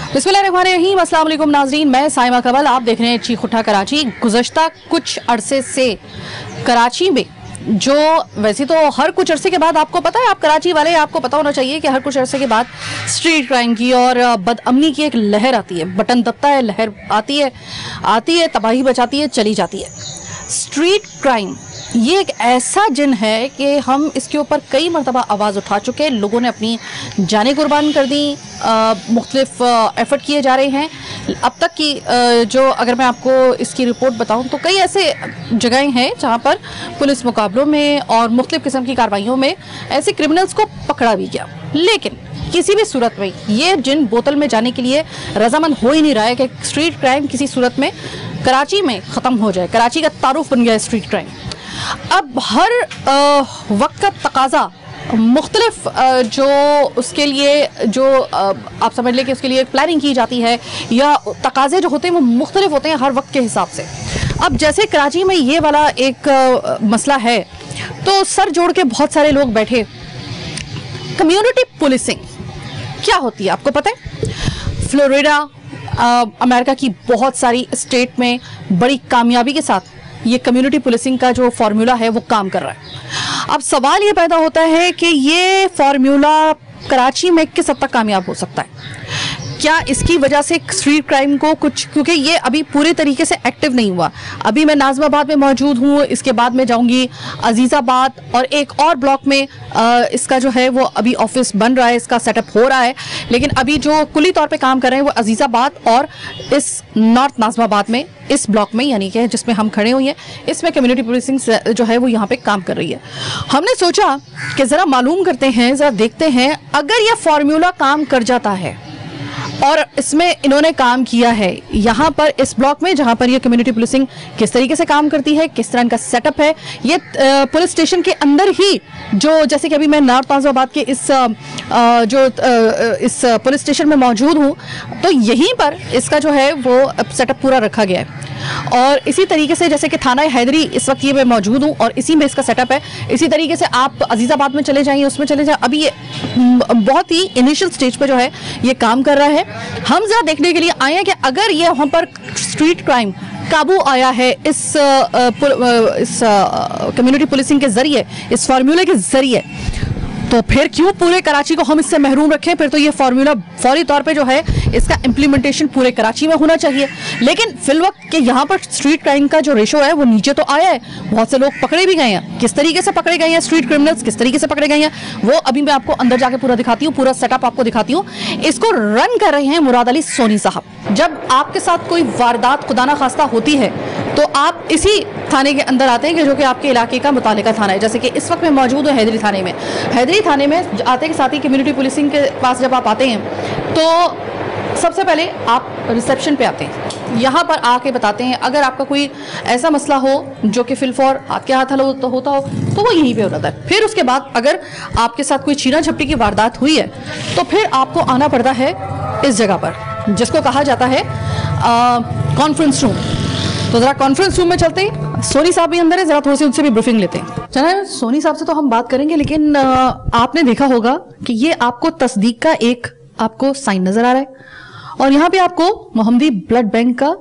बिस्मिल्लाहिर्रहमानिर्रहीम, अस्सलाम वालेकुम नाज़रीन, मैं साइमा कवल, आप देख रहे हैं चीख उठा कराची। गुज़श्ता कुछ अरसे से कराची में जो वैसे तो हर कुछ अरसे के बाद आपको पता है, आप कराची वाले आपको पता होना चाहिए कि हर कुछ अरसे के बाद स्ट्रीट क्राइम की और बदअमनी की एक लहर आती है, बटन दबता है, लहर आती है, तबाही बचाती है, चली जाती है। स्ट्रीट क्राइम ये एक ऐसा जिन है कि हम इसके ऊपर कई मरतबा आवाज़ उठा चुके हैं, लोगों ने अपनी जानें कुर्बान कर दी, मुख्तलिफ एफर्ट किए जा रहे हैं। अब तक की जो अगर मैं आपको इसकी रिपोर्ट बताऊं तो कई ऐसे जगहें हैं जहां पर पुलिस मुकाबलों में और मुख्तलिफ किस्म की कार्रवाइयों में ऐसे क्रिमिनल्स को पकड़ा भी गया, लेकिन किसी भी सूरत में ये जिन बोतल में जाने के लिए रजामंद हो ही नहीं रहा है कि स्ट्रीट क्राइम किसी सूरत में कराची में ख़त्म हो जाए। कराची का तारुफ बन गया है स्ट्रीट क्राइम। अब हर वक्त का तकाजा मुख्तलिफ जो उसके लिए जो आप समझ लें कि उसके लिए प्लानिंग की जाती है या तकाजे जो होते हैं वो मुख्तलिफ होते हैं हर वक्त के हिसाब से। अब जैसे कराची में ये वाला एक मसला है तो सर जोड़ के बहुत सारे लोग बैठे। कम्युनिटी पुलिसिंग क्या होती है आपको पता है? फ्लोरिडा अमेरिका की बहुत सारी स्टेट में बड़ी कामयाबी के साथ ये कम्युनिटी पुलिसिंग का जो फार्मूला है वो काम कर रहा है। अब सवाल ये पैदा होता है कि ये फार्मूला कराची में किस हद तक कामयाब हो सकता है? क्या इसकी वजह से स्ट्रीट क्राइम को कुछ, क्योंकि ये अभी पूरे तरीके से एक्टिव नहीं हुआ। अभी मैं नाज़िमाबाद में मौजूद हूँ, इसके बाद में जाऊँगी अजीज़ाबाद और एक और ब्लॉक में इसका जो है वो अभी ऑफिस बन रहा है, इसका सेटअप हो रहा है, लेकिन अभी जो कुली तौर पे काम कर रहे हैं वो अजीज़ाबाद और इस नॉर्थ नाज़िमाबाद में इस ब्लॉक में, यानी कि जिसमें हम खड़े हुए हैं, इसमें कम्युनिटी पुलिसिंग जो है वो यहाँ पे काम कर रही है। हमने सोचा कि ज़रा मालूम करते हैं, ज़रा देखते हैं अगर यह फार्मूला काम कर जाता है और इसमें इन्होंने काम किया है यहाँ पर इस ब्लॉक में जहाँ पर ये कम्युनिटी पुलिसिंग किस तरीके से काम करती है, किस तरह का सेटअप है। ये पुलिस स्टेशन के अंदर ही जो, जैसे कि अभी मैं नॉर्थ नाज़िमाबाद के इस पुलिस स्टेशन में मौजूद हूँ, तो यहीं पर इसका जो है वो सेटअप पूरा रखा गया है। और इसी तरीके से जैसे कि थाना हैदरी इस वक्त ये मैं मौजूद हूँ और इसी में इसका सेटअप है। इसी तरीके से आप अजीज़ाबाद में चले जाइए, उसमें चले जाए, अभी ये बहुत ही इनिशियल स्टेज पे जो है ये काम कर रहा है। हम जरा देखने के लिए आए हैं कि अगर ये वहाँ पर स्ट्रीट क्राइम काबू आया है इस कम्युनिटी पुलिसिंग के जरिए, इस फार्मूले के जरिए, तो फिर क्यों पूरे कराची को हम इससे महरूम रखें? फिर तो ये फार्मूला फौरी तौर पे जो है इसका इम्प्लीमेंटेशन पूरे कराची में होना चाहिए। लेकिन फिलवक्त के यहाँ पर स्ट्रीट क्राइम का जो रेशो है वो नीचे तो आया है, बहुत से लोग पकड़े भी गए हैं। किस तरीके से पकड़े गए हैं स्ट्रीट क्रिमिनल्स, किस तरीके से पकड़े गए हैं वो अभी मैं आपको अंदर जाके पूरा दिखाती हूँ, पूरा सेटअप आपको दिखाती हूँ। इसको रन कर रहे हैं मुराद अली सोनी साहब। जब आपके साथ कोई वारदात खुदा ना खास्ता होती है तो आप इसी थाने के अंदर आते हैं कि जो कि आपके इलाके का मुतालिका थाना है। जैसे कि इस वक्त मैं मौजूद हूँ हैदरी थाने में। हैदरी थाने में आते के साथ ही कम्युनिटी पुलिसिंग के पास जब आप आते हैं तो सबसे पहले आप रिसेप्शन पे आते हैं, यहाँ पर आके बताते हैं अगर आपका कोई ऐसा मसला हो जो कि फिलफौर हाथ के हाथ होता हो तो वो यहीं पे हो जाता है। फिर उसके बाद अगर आपके साथ कोई छीना झपटी की वारदात हुई है तो फिर आपको आना पड़ता है इस जगह पर जिसको कहा जाता है कॉन्फ्रेंस रूम। तो ज़रा कॉन्फ्रेंस रूम में चलते हैं, सोनी साहब भी अंदर है, ज़रा थोड़ी सी उनसे भी ब्रीफिंग लेते हैं। चलिए सोनी साहब से तो हम बात करेंगे, लेकिन आपने देखा होगा कि ये आपको तस्दीक का एक आपको साइन नज़र आ रहा है और यहाँ पे आपको मोहम्मदी ब्लड बैंक का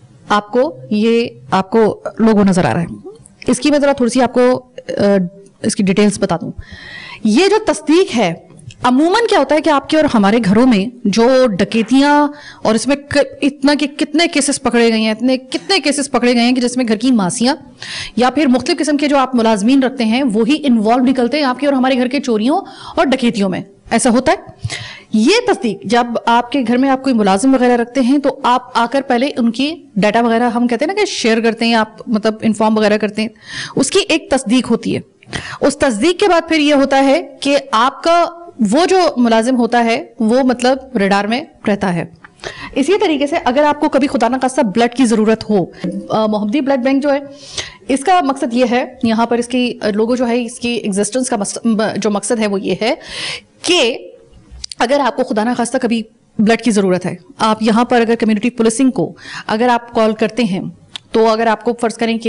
आपको लोगो नज़र आ रहा है। इसकी मैं ज़रा थोड़ी सी आपको इसकी डिटेल्स बता दूँ। ये जो तस्दीक है, अमूमन क्या होता है कि आपके और हमारे घरों में जो डकैतियां और इसमें इतना कि कितने केसेस पकड़े गए हैं, कितने केसेस पकड़े गए हैं कि जिसमें घर की मासियां या फिर मुख्तलिफ किस्म के जो आप मुलाजमीन रखते हैं वो ही इन्वॉल्व निकलते हैं आपके और हमारे घर के चोरियों और डकैतियों में। ऐसा होता है। ये तस्दीक जब आपके घर में आप कोई मुलाजिम वगैरह रखते हैं तो आप आकर पहले उनकी डाटा वगैरह, हम कहते हैं ना कि शेयर करते हैं, आप मतलब इन्फॉर्म वगैरह करते हैं, उसकी एक तस्दीक होती है। उस तस्दीक के बाद फिर यह होता है कि आपका वो जो मुलाजिम होता है वो मतलब रडार में रहता है। इसी तरीके से अगर आपको कभी खुदा ना खास्ता ब्लड की जरूरत हो, मोहम्मदी ब्लड बैंक जो है इसका मकसद ये है, यहाँ पर इसकी लोगो जो है इसकी एग्जिस्टेंस का जो मकसद है वो ये है कि अगर आपको खुदा ना खास्ता कभी ब्लड की जरूरत है, आप यहाँ पर अगर कम्युनिटी पुलिसिंग को अगर आप कॉल करते हैं तो अगर आपको फर्ज करें कि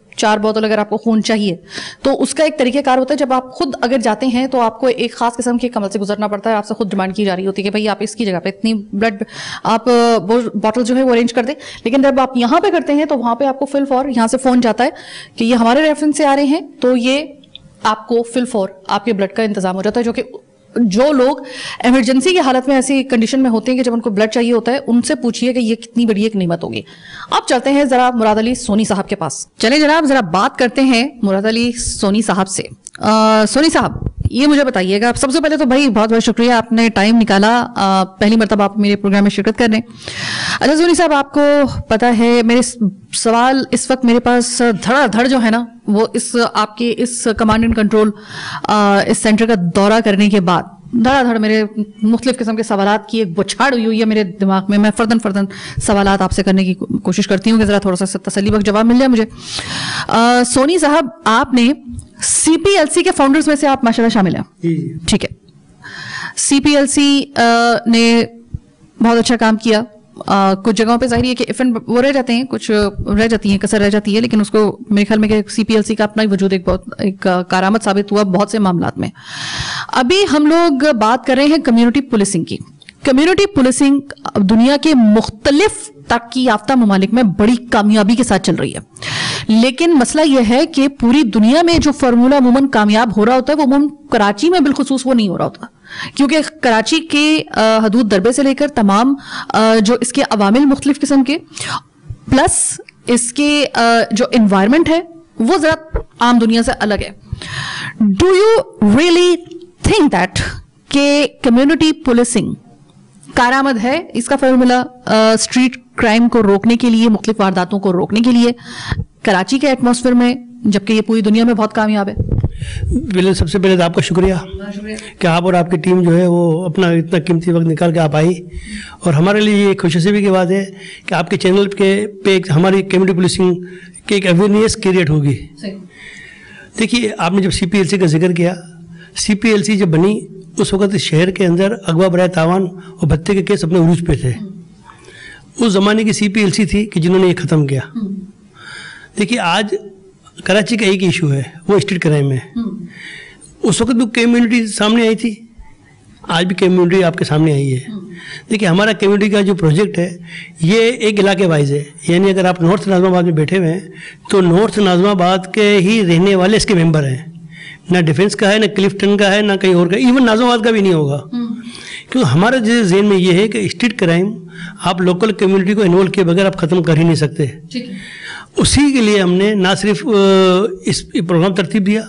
4 बोतल अगर आपको खून चाहिए तो उसका एक तरीकेकार होता है। जब आप खुद अगर जाते हैं तो आपको एक खास किस्म के कमल से गुजरना पड़ता है, आपसे खुद डिमांड की जा रही होती है कि भाई आप इसकी जगह पे इतनी ब्लड आप वो बॉटल जो है वो अरेंज कर दें। लेकिन जब आप यहाँ पे करते हैं तो वहां पे आपको फिल फॉर यहाँ से फोन जाता है कि ये हमारे रेफरेंस से आ रहे हैं, तो ये आपको फिल फॉर आपके ब्लड का इंतजाम हो जाता है। जो कि जो लोग इमरजेंसी की हालत में ऐसी कंडीशन में होते हैं कि जब उनको ब्लड चाहिए होता है, उनसे पूछिए कि ये कितनी बड़ी एक नेमत होगी। अब चलते हैं जरा मुराद अली सोनी साहब के पास। चले जनाब, जरा बात करते हैं मुराद अली सोनी साहब से। सोनी साहब, ये मुझे बताइएगा, सबसे पहले तो भाई बहुत बहुत शुक्रिया, आपने टाइम निकाला, पहली मरतबा आप मेरे प्रोग्राम में शिरकत कर रहे हैं। अच्छा सोनी साहब, आपको पता है मेरे सवाल इस वक्त मेरे पास धड़ाधड़ जो है ना वो इस आपके इस कमांड एंड कंट्रोल इस सेंटर का दौरा करने के बाद धड़ाधड़ मेरे मुख्तलिफ किस्म के सवालात की एक बुछाड़ हुई है मेरे दिमाग में। मैं फर्दन सवालात आपसे करने की कोशिश करती हूँ कि जरा थोड़ा सा तसल्ली बख्श जवाब मिल जाए मुझे। सोनी साहब, आपने CPLC के फाउंडर्स में से आप माशाल्लाह शामिल हैं, ठीक है। CPLC ने बहुत अच्छा काम किया। कुछ जगहों पे जाहिर है कि इफेंट वो रह जाते हैं, कुछ रह जाती हैं, कसर रह जाती है, लेकिन उसको मेरे ख्याल में कि CPLC का अपना ही वजूद एक बहुत एक कारामत साबित हुआ बहुत से मामलात में। अभी हम लोग बात कर रहे हैं कम्युनिटी पुलिसिंग की। कम्युनिटी पुलिसिंग दुनिया के मुख्तलिफ तरक्की याफ्ता ममालिक में बड़ी कामयाबी के साथ चल रही है, लेकिन मसला यह है कि पूरी दुनिया में जो फार्मूला अमूमन कामयाब हो रहा होता है वो अमूमन कराची में बिलखुसूस वो नहीं हो रहा होता, क्योंकि कराची के हदूद दरबे से लेकर तमाम जो इसके अवामिल मुख्तलिफ किस्म के, प्लस इसके जो इन्वायरमेंट है वो जरा आम दुनिया से अलग है। Do you really think that के कम्युनिटी पुलिसिंग कारामद है, इसका फार्मूला स्ट्रीट क्राइम को रोकने के लिए, मुख्तलिफ वारदातों को रोकने के लिए कराची के एटमॉस्फेयर में, जबकि ये पूरी दुनिया में बहुत कामयाब है? बिल्कुल, सबसे पहले तो आपका शुक्रिया कि आप और आपकी टीम जो है वो अपना इतना कीमती वक्त निकाल के आप आई, और हमारे लिए ये खुशनसीबी की बात है कि आपके चैनल पे एक हमारी कम्युनिटी पुलिसिंग की एक अवेयरनेस क्रिएट होगी। देखिए, आपने जब CPLC का जिक्र किया, CPLC जब बनी उस वक्त शहर के अंदर अगवा बराए तावान और भत्ते के केस अपने उरूज पे थे। उस ज़माने की CPLC थी कि जिन्होंने ये ख़त्म किया। देखिए, आज कराची का एक इशू है, वो स्ट्रीट क्राइम है। उस वक्त भी कम्युनिटी सामने आई थी, आज भी कम्युनिटी आपके सामने आई है। देखिए, हमारा कम्युनिटी का जो प्रोजेक्ट है ये एक इलाके वाइज है, यानी अगर आप नॉर्थ नाज़िमाबाद में बैठे हुए हैं तो नॉर्थ नाज़िमाबाद के ही रहने वाले इसके मेंबर हैं। ना डिफेंस का है, ना क्लिफ्टन का है, ना कहीं और का, इवन नाज़िमाबाद का भी नहीं होगा। क्योंकि हमारे जहन में ये है कि स्ट्रीट क्राइम आप लोकल कम्युनिटी को इन्वॉल्व किए बगैर आप ख़त्म कर ही नहीं सकते। उसी के लिए हमने ना सिर्फ इस प्रोग्राम तरतीब दिया,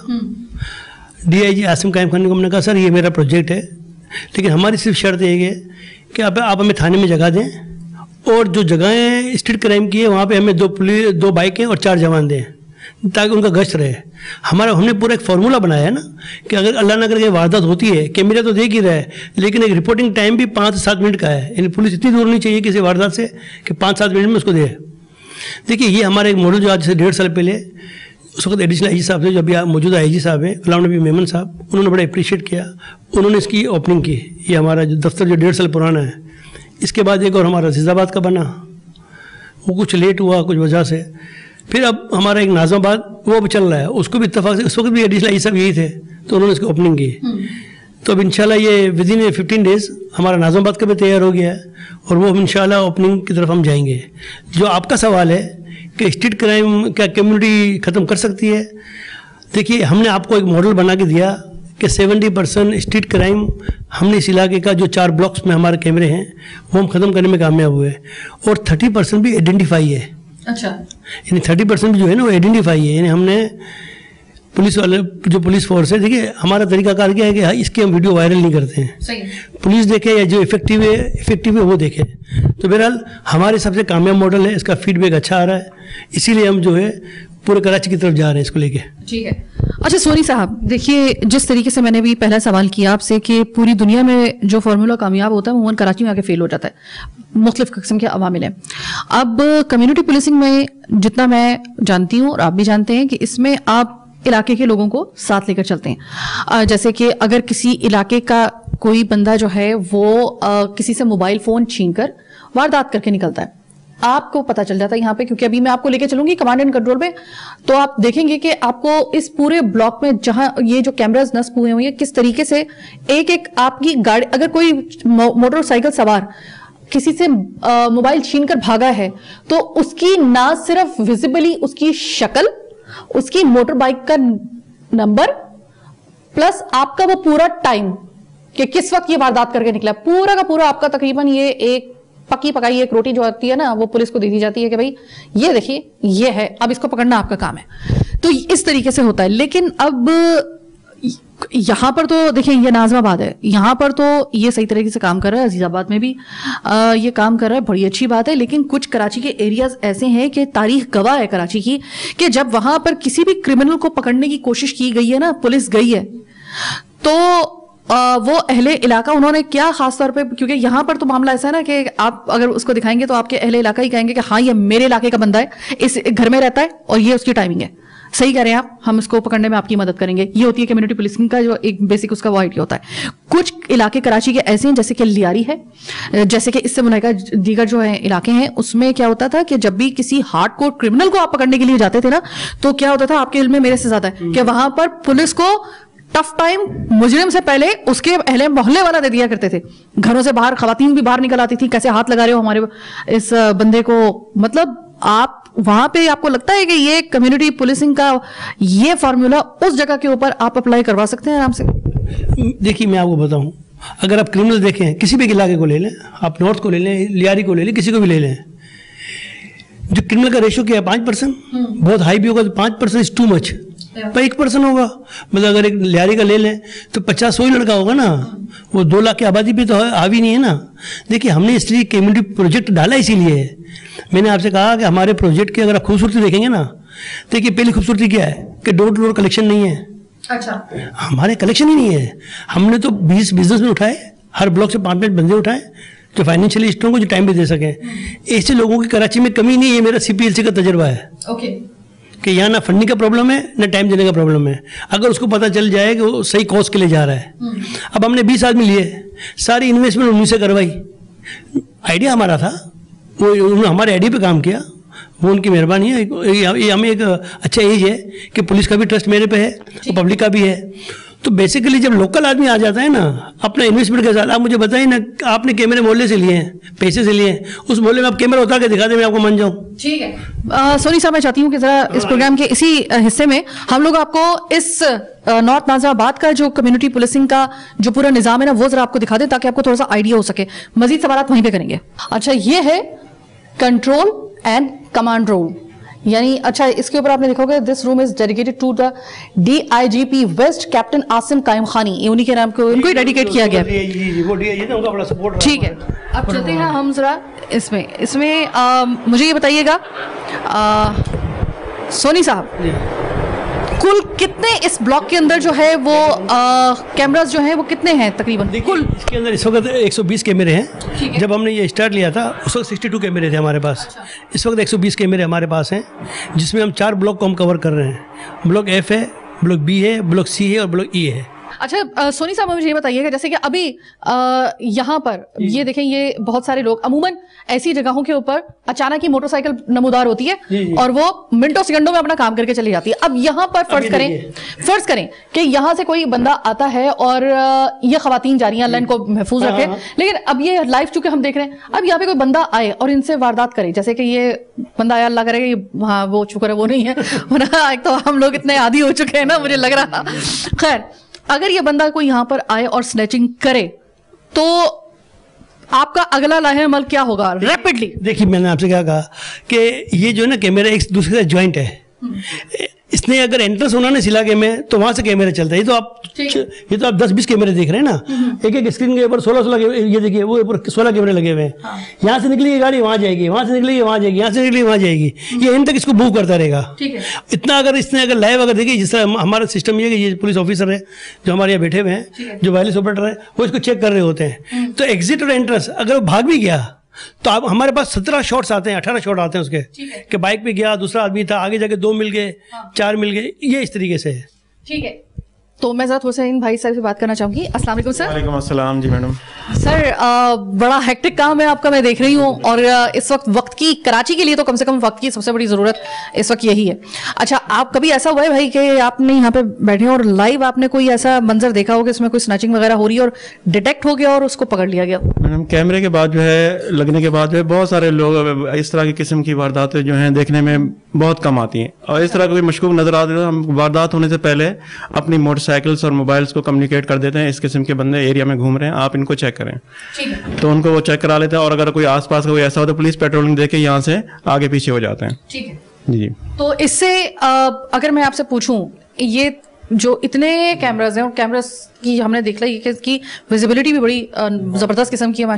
DIG आसिम कायम खान को हमने कहा सर ये मेरा प्रोजेक्ट है, लेकिन हमारी सिर्फ शर्त ये है कि आप हमें थाने में जगह दें, और जो जगहें स्ट्रीट क्राइम की है वहाँ पे हमें 2 बाइकें और 4 जवान दें, ताकि उनका गश्त रहे। हमने पूरा एक फार्मूला बनाया है ना कि अगर अल्लाह न करके वारदात होती है, कैमरा तो देख ही रहा है, लेकिन एक रिपोर्टिंग टाइम भी 5 से 7 मिनट का है, यानी पुलिस इतनी दूर नहीं चाहिए किसी वारदात से कि 5-7 मिनट में उसको दे। देखिए, ये हमारा एक मॉडल जो आज से 1.5 साल पहले उस वक्त एडिशनल IG साहब थे, जो अभी मौजूदा IG साहब हैं गुलाम नबी मेमन साहब, उन्होंने बड़ा अप्रिशिएट किया, उन्होंने इसकी ओपनिंग की। ये हमारा जो दफ्तर जो 1.5 साल पुराना है, इसके बाद एक और हमारा अजीज़ाबाद का बना, वो कुछ लेट हुआ कुछ वजह से, फिर अब हमारा एक नाज़िमाबाद वो भी चल रहा है, उसको भी इत्तेफाक से उस वक्त भी एडिशनल IG साहब यही थे, तो उन्होंने इसकी ओपनिंग की। तो अब इंशाल्लाह ये विदिन 15 डेज़ हमारा नाज़िमाबाद का भी तैयार हो गया है, और वो इंशाल्लाह ओपनिंग की तरफ हम जाएंगे। जो आपका सवाल है कि स्ट्रीट क्राइम क्या कम्युनिटी ख़त्म कर सकती है, देखिए, हमने आपको एक मॉडल बना के दिया कि 70% स्ट्रीट क्राइम हमने इस इलाके का जो 4 ब्लॉक्स में हमारे कैमरे हैं वो हम ख़त्म करने में कामयाब हुए, और 30% भी आइडेंटिफाई है। अच्छा, यानी 30% भी जो है ना वो आइडेंटिफाई है, यानी हमने पुलिस वाले जो पुलिस फोर्स है, देखिए हमारा तरीकाकार क्या है कि इसके हम वीडियो वायरल नहीं करते हैं, सही। पुलिस देखे या जो इफेक्टिव है वो देखे। तो बहरहाल हमारे सबसे कामयाब मॉडल है, इसका फीडबैक अच्छा आ रहा है, इसीलिए हम जो है पूरे कराची की तरफ जा रहे हैं इसको लेके। ठीक है। अच्छा सोनी साहब, देखिए जिस तरीके से मैंने भी पहला सवाल किया आपसे कि पूरी दुनिया में जो फार्मूला कामयाब होता है वो कराची में आके फेल हो जाता है, मुख्तलिफ किस्म के अवामिल हैं। अब कम्युनिटी पुलिसिंग में जितना मैं जानती हूँ और आप भी जानते हैं कि इसमें आप इलाके के लोगों को साथ लेकर चलते हैं। जैसे कि अगर किसी इलाके का कोई बंदा जो है वो किसी से मोबाइल फ़ोन छीन कर वारदात करके निकलता है, आपको पता चल जाता है यहाँ पे, क्योंकि अभी मैं आपको लेके चलूंगी कमांड एंड कंट्रोल में, तो आप देखेंगे कि आपको इस पूरे ब्लॉक में जहां ये जो कैमरास नस्ब हुए हुए हैं किस तरीके से एक एक आपकी गाड़ी, अगर कोई मोटरसाइकिल सवार किसी से मोबाइल छीनकर भागा है तो उसकी ना सिर्फ विजिबली उसकी शक्ल, उसकी मोटर बाइक का नंबर प्लस आपका वो पूरा टाइम कि किस वक्त ये वारदात करके निकला, पूरा का पूरा आपका तकरीबन ये एक पकी पकाई एक रोटी जो आती है ना वो पुलिस को दे दी जाती है कि भाई ये देखिए ये है, अब इसको पकड़ना आपका काम है। तो इस तरीके से होता है। लेकिन अब यहां पर तो देखिए ये नाज़िमाबाद है, यहां पर तो ये सही तरीके से काम कर रहा है, अजीजाबाद में भी ये काम कर रहा है, बड़ी अच्छी बात है। लेकिन कुछ कराची के एरियाज ऐसे हैं कि तारीख गवाह है कराची की कि जब वहां पर किसी भी क्रिमिनल को पकड़ने की कोशिश की गई है ना, पुलिस गई है, तो वो अहले इलाका उन्होंने क्या खास तौर पे, क्योंकि यहाँ पर तो मामला ऐसा है ना कि आप अगर उसको दिखाएंगे तो आपके अहले इलाका ही कहेंगे कि हाँ ये मेरे इलाके का बंदा है, इस घर में रहता है और ये उसकी टाइमिंग है, सही कह रहे हैं आप, हम इसको पकड़ने में आपकी मदद करेंगे। ये होती है कम्युनिटी पुलिसिंग का जो एक बेसिक उसका वो आइडिया होता है। कुछ इलाके कराची के ऐसे हैं जैसे कि लियारी है, जैसे कि इससे मुनाइका दीगर जो है इलाके हैं, उसमें क्या होता था कि जब भी किसी हार्डकोर क्रिमिनल को आप पकड़ने के लिए जाते थे ना, तो क्या होता था, आपके इल्म में मेरे से ज्यादा है कि वहां पर पुलिस को टफ टाइम मुजरिम से पहले उसके अहले मोहल्ले वाला दे दिया करते थे। घरों से बाहर खवातीन भी बाहर निकल आती थी, कैसे हाथ लगा रहे हो हमारे इस बंदे को, मतलब आप वहां पे आपको लगता है कि ये कम्युनिटी पुलिसिंग का ये फार्मूला उस जगह के ऊपर आप अप्लाई करवा सकते हैं आराम से? देखिए मैं आपको बताऊं, अगर आप क्रिमिनल देखें किसी भी इलाके को ले लें, आप नॉर्थ को ले लें, लियारी को ले लें, किसी को भी ले लें, जो क्रिमिनल का रेशियो क्या है 5%, बहुत हाई भी होगा तो 5% इज टू मच, पर 1% होगा। मतलब अगर एक लियारी का ले लें तो 50-100 ही लड़का होगा ना, वो 2 लाख की आबादी पे तो हावी नहीं है ना। देखिए हमने इसलिए कम्युनिटी प्रोजेक्ट डाला इसीलिए है। मैंने आपसे कहा कि हमारे प्रोजेक्ट की अगर आप खूबसूरती देखेंगे ना, देखिए पहली खूबसूरती क्या है कि डोर टू डोर कलेक्शन नहीं है। अच्छा, हमारे कलेक्शन ही नहीं है। हमने तो 20 बिजनेस में उठाए, हर ब्लॉक से 5-5 बंदे उठाए जो फाइनेंशियली स्ट्रॉन्ग हो, जो टाइम भी दे सकें। ऐसे लोगों की कराची में कमी नहीं है, मेरा CPLC का तजर्बा है। ओके, कि यहाँ ना फंडिंग का प्रॉब्लम है ना टाइम देने का प्रॉब्लम है, अगर उसको पता चल जाए कि वो सही कॉज के लिए जा रहा है। अब हमने 20 आदमी लिए, सारी इन्वेस्टमेंट उन्हीं से करवाई, आइडिया हमारा था, वो उन्होंने हमारे आइडिया पे काम किया, वो उनकी मेहरबानी है। ये हमें एक अच्छा एज है कि पुलिस का भी ट्रस्ट मेरे पे है और पब्लिक का भी है। तो बेसिकली जब लोकल आदमी आ जाता है ना अपना इन्वेस्टमेंट के साथ, आप मुझे बताइए ना, आपने कैमरे मोहल्ले से लिए हैं, पैसे से लिए हैं, उस मोहल्ले में आप कैमरा उतार के दिखा दे, मैं आपको मान जाऊँ। ठीक है। सोनी साहब, मैं चाहती हूँ कि जरा इस प्रोग्राम के इसी हिस्से में हम लोग आपको इस नॉर्थ नाज़िमाबाद का जो कम्युनिटी पुलिसिंग का जो पूरा निजाम है ना, वो जरा आपको दिखा दें ताकि आपको थोड़ा सा आइडिया हो सके। मजीद सवाल वहीं पे करेंगे। अच्छा, ये है कंट्रोल एंड कमांड रूम, यानी अच्छा इसके ऊपर आपने देखोगे this room is dedicated to the DIGP west captain Asim Qaim Khani, ये उन्हीं के नाम को उनको ही डेडिकेट किया गया। ठीक है, अब चलते हैं हम जरा इसमें मुझे ये बताइएगा सोनी साहब, कुल कितने इस ब्लॉक के अंदर जो है वो कैमरास जो हैं वो कितने हैं तकरीबन? कुल इसके अंदर इस वक्त 120 कैमरे हैं। जब हमने ये स्टार्ट लिया था उस वक्त 62 कैमरे थे हमारे पास। अच्छा। इस वक्त 120 कैमरे हमारे पास हैं, जिसमें हम 4 ब्लॉक को हम कवर कर रहे हैं। ब्लॉक F है, ब्लॉक B है, ब्लॉक C है और ब्लॉक E है। अच्छा सोनी साहब, मुझे ये बताइएगा जैसे कि अभी यहाँ पर ये देखें, ये बहुत सारे लोग अमूमन ऐसी जगहों के ऊपर अचानक ही मोटरसाइकिल नमूदार होती है और वो मिनटों सेकंडों में अपना काम करके चली जाती है। अब यहाँ पर फर्ज करें कि यहाँ से कोई बंदा आता है और ये खवातीन जा रही हैं, अल्लाह इनको महफूज रखे, लेकिन अब ये लाइव चूंकि हम देख रहे हैं, अब यहाँ पे कोई बंदा आए और इनसे वारदात करे, जैसे कि ये बंदा आया, अल्लाह करेगा हाँ वो शुक्र है वो नहीं है, एक तो हम लोग इतने आदी हो चुके हैं ना, मुझे लग रहा। खैर, अगर ये बंदा कोई यहां पर आए और स्नैचिंग करे तो आपका अगला लाहे अमल क्या होगा रैपिडली? देखिए मैंने आपसे क्या कहा कि ये जो है ना कैमरा एक दूसरे से ज्वाइंट है। इसने अगर एंट्रेंस होना ना इस इलाके में तो वहां से कैमरा चलता है। ये तो आप 10-20 कैमरे देख रहे हैं ना, एक स्क्रीन के ऊपर 16 ये देखिए वो ऊपर 16 कैमरे लगे हुए हैं। यहाँ से निकलेगी गाड़ी वहां जाएगी, वहां से निकलेगी वहां जाएगी, यहाँ से निकलेगी वहां जाएगी, ये एंड तक इसको मूव करता रहेगा। इतना अगर इसने अगर लाइव अगर देखिए, जिस तरह हमारा सिस्टम ये कि ये पुलिस ऑफिसर है जो हमारे यहाँ बैठे हुए हैं, जो वायरलेस ऑपरेटर है, वो इसको चेक कर रहे होते हैं। तो एग्जिट और एंट्रेंस अगर वो भाग भी गया तो आप हमारे पास 17 शॉट्स आते हैं, 18 शॉट आते हैं उसके, कि बाइक पे गया, दूसरा आदमी था, आगे जाके 2 मिल गए, 4 मिल गए, ये इस तरीके से है। ठीक है, तो मैं ज़रा हुसैन भाई सर से बात करना चाहूँगी। अस्सलाम वालेकुम सर। वालेकुम अस्सलाम जी मैडम। सर बड़ा हेक्टिक काम है आपका, मैं देख रही हूँ, और इस वक्त की कराची के लिए तो कम से कम वक्त की सबसे बड़ी ज़रूरत इस वक्त यही है। अच्छा, आप कभी ऐसा हुआ है भाई कि आपने यहाँ पे बैठे और लाइव आपने कोई ऐसा मंजर देखा हो कि इसमें कोई स्नैचिंग वगैरह हो रही है और डिटेक्ट हो गया और उसको पकड़ लिया गया? मैडम कैमरे के बाद जो है लगने के बाद जो है बहुत सारे लोग इस तरह की किस्म की वारदातें जो हैं देखने में बहुत कम आती हैं, और इस तरह का कोई मशकूक नजर आते हैं हम वारदात होने से पहले अपनी मोटरसाइकिल्स और मोबाइल्स को कम्युनिकेट कर देते हैं, इस किस्म के बंदे एरिया में घूम रहे हैं, आप इनको चेक करें। तो उनको वो चेक करा लेते हैं, और अगर कोई आसपास का कोई ऐसा हो तो पुलिस पेट्रोलिंग देके यहाँ से आगे पीछे हो जाते हैं। ठीक है जी। तो इससे अगर मैं आपसे पूछूं, ये जो इतने कैमराज हैं और कैमरास की हमने देख लिया कि इसकी विजिबिलिटी भी बड़ी ज़बरदस्त किस्म की है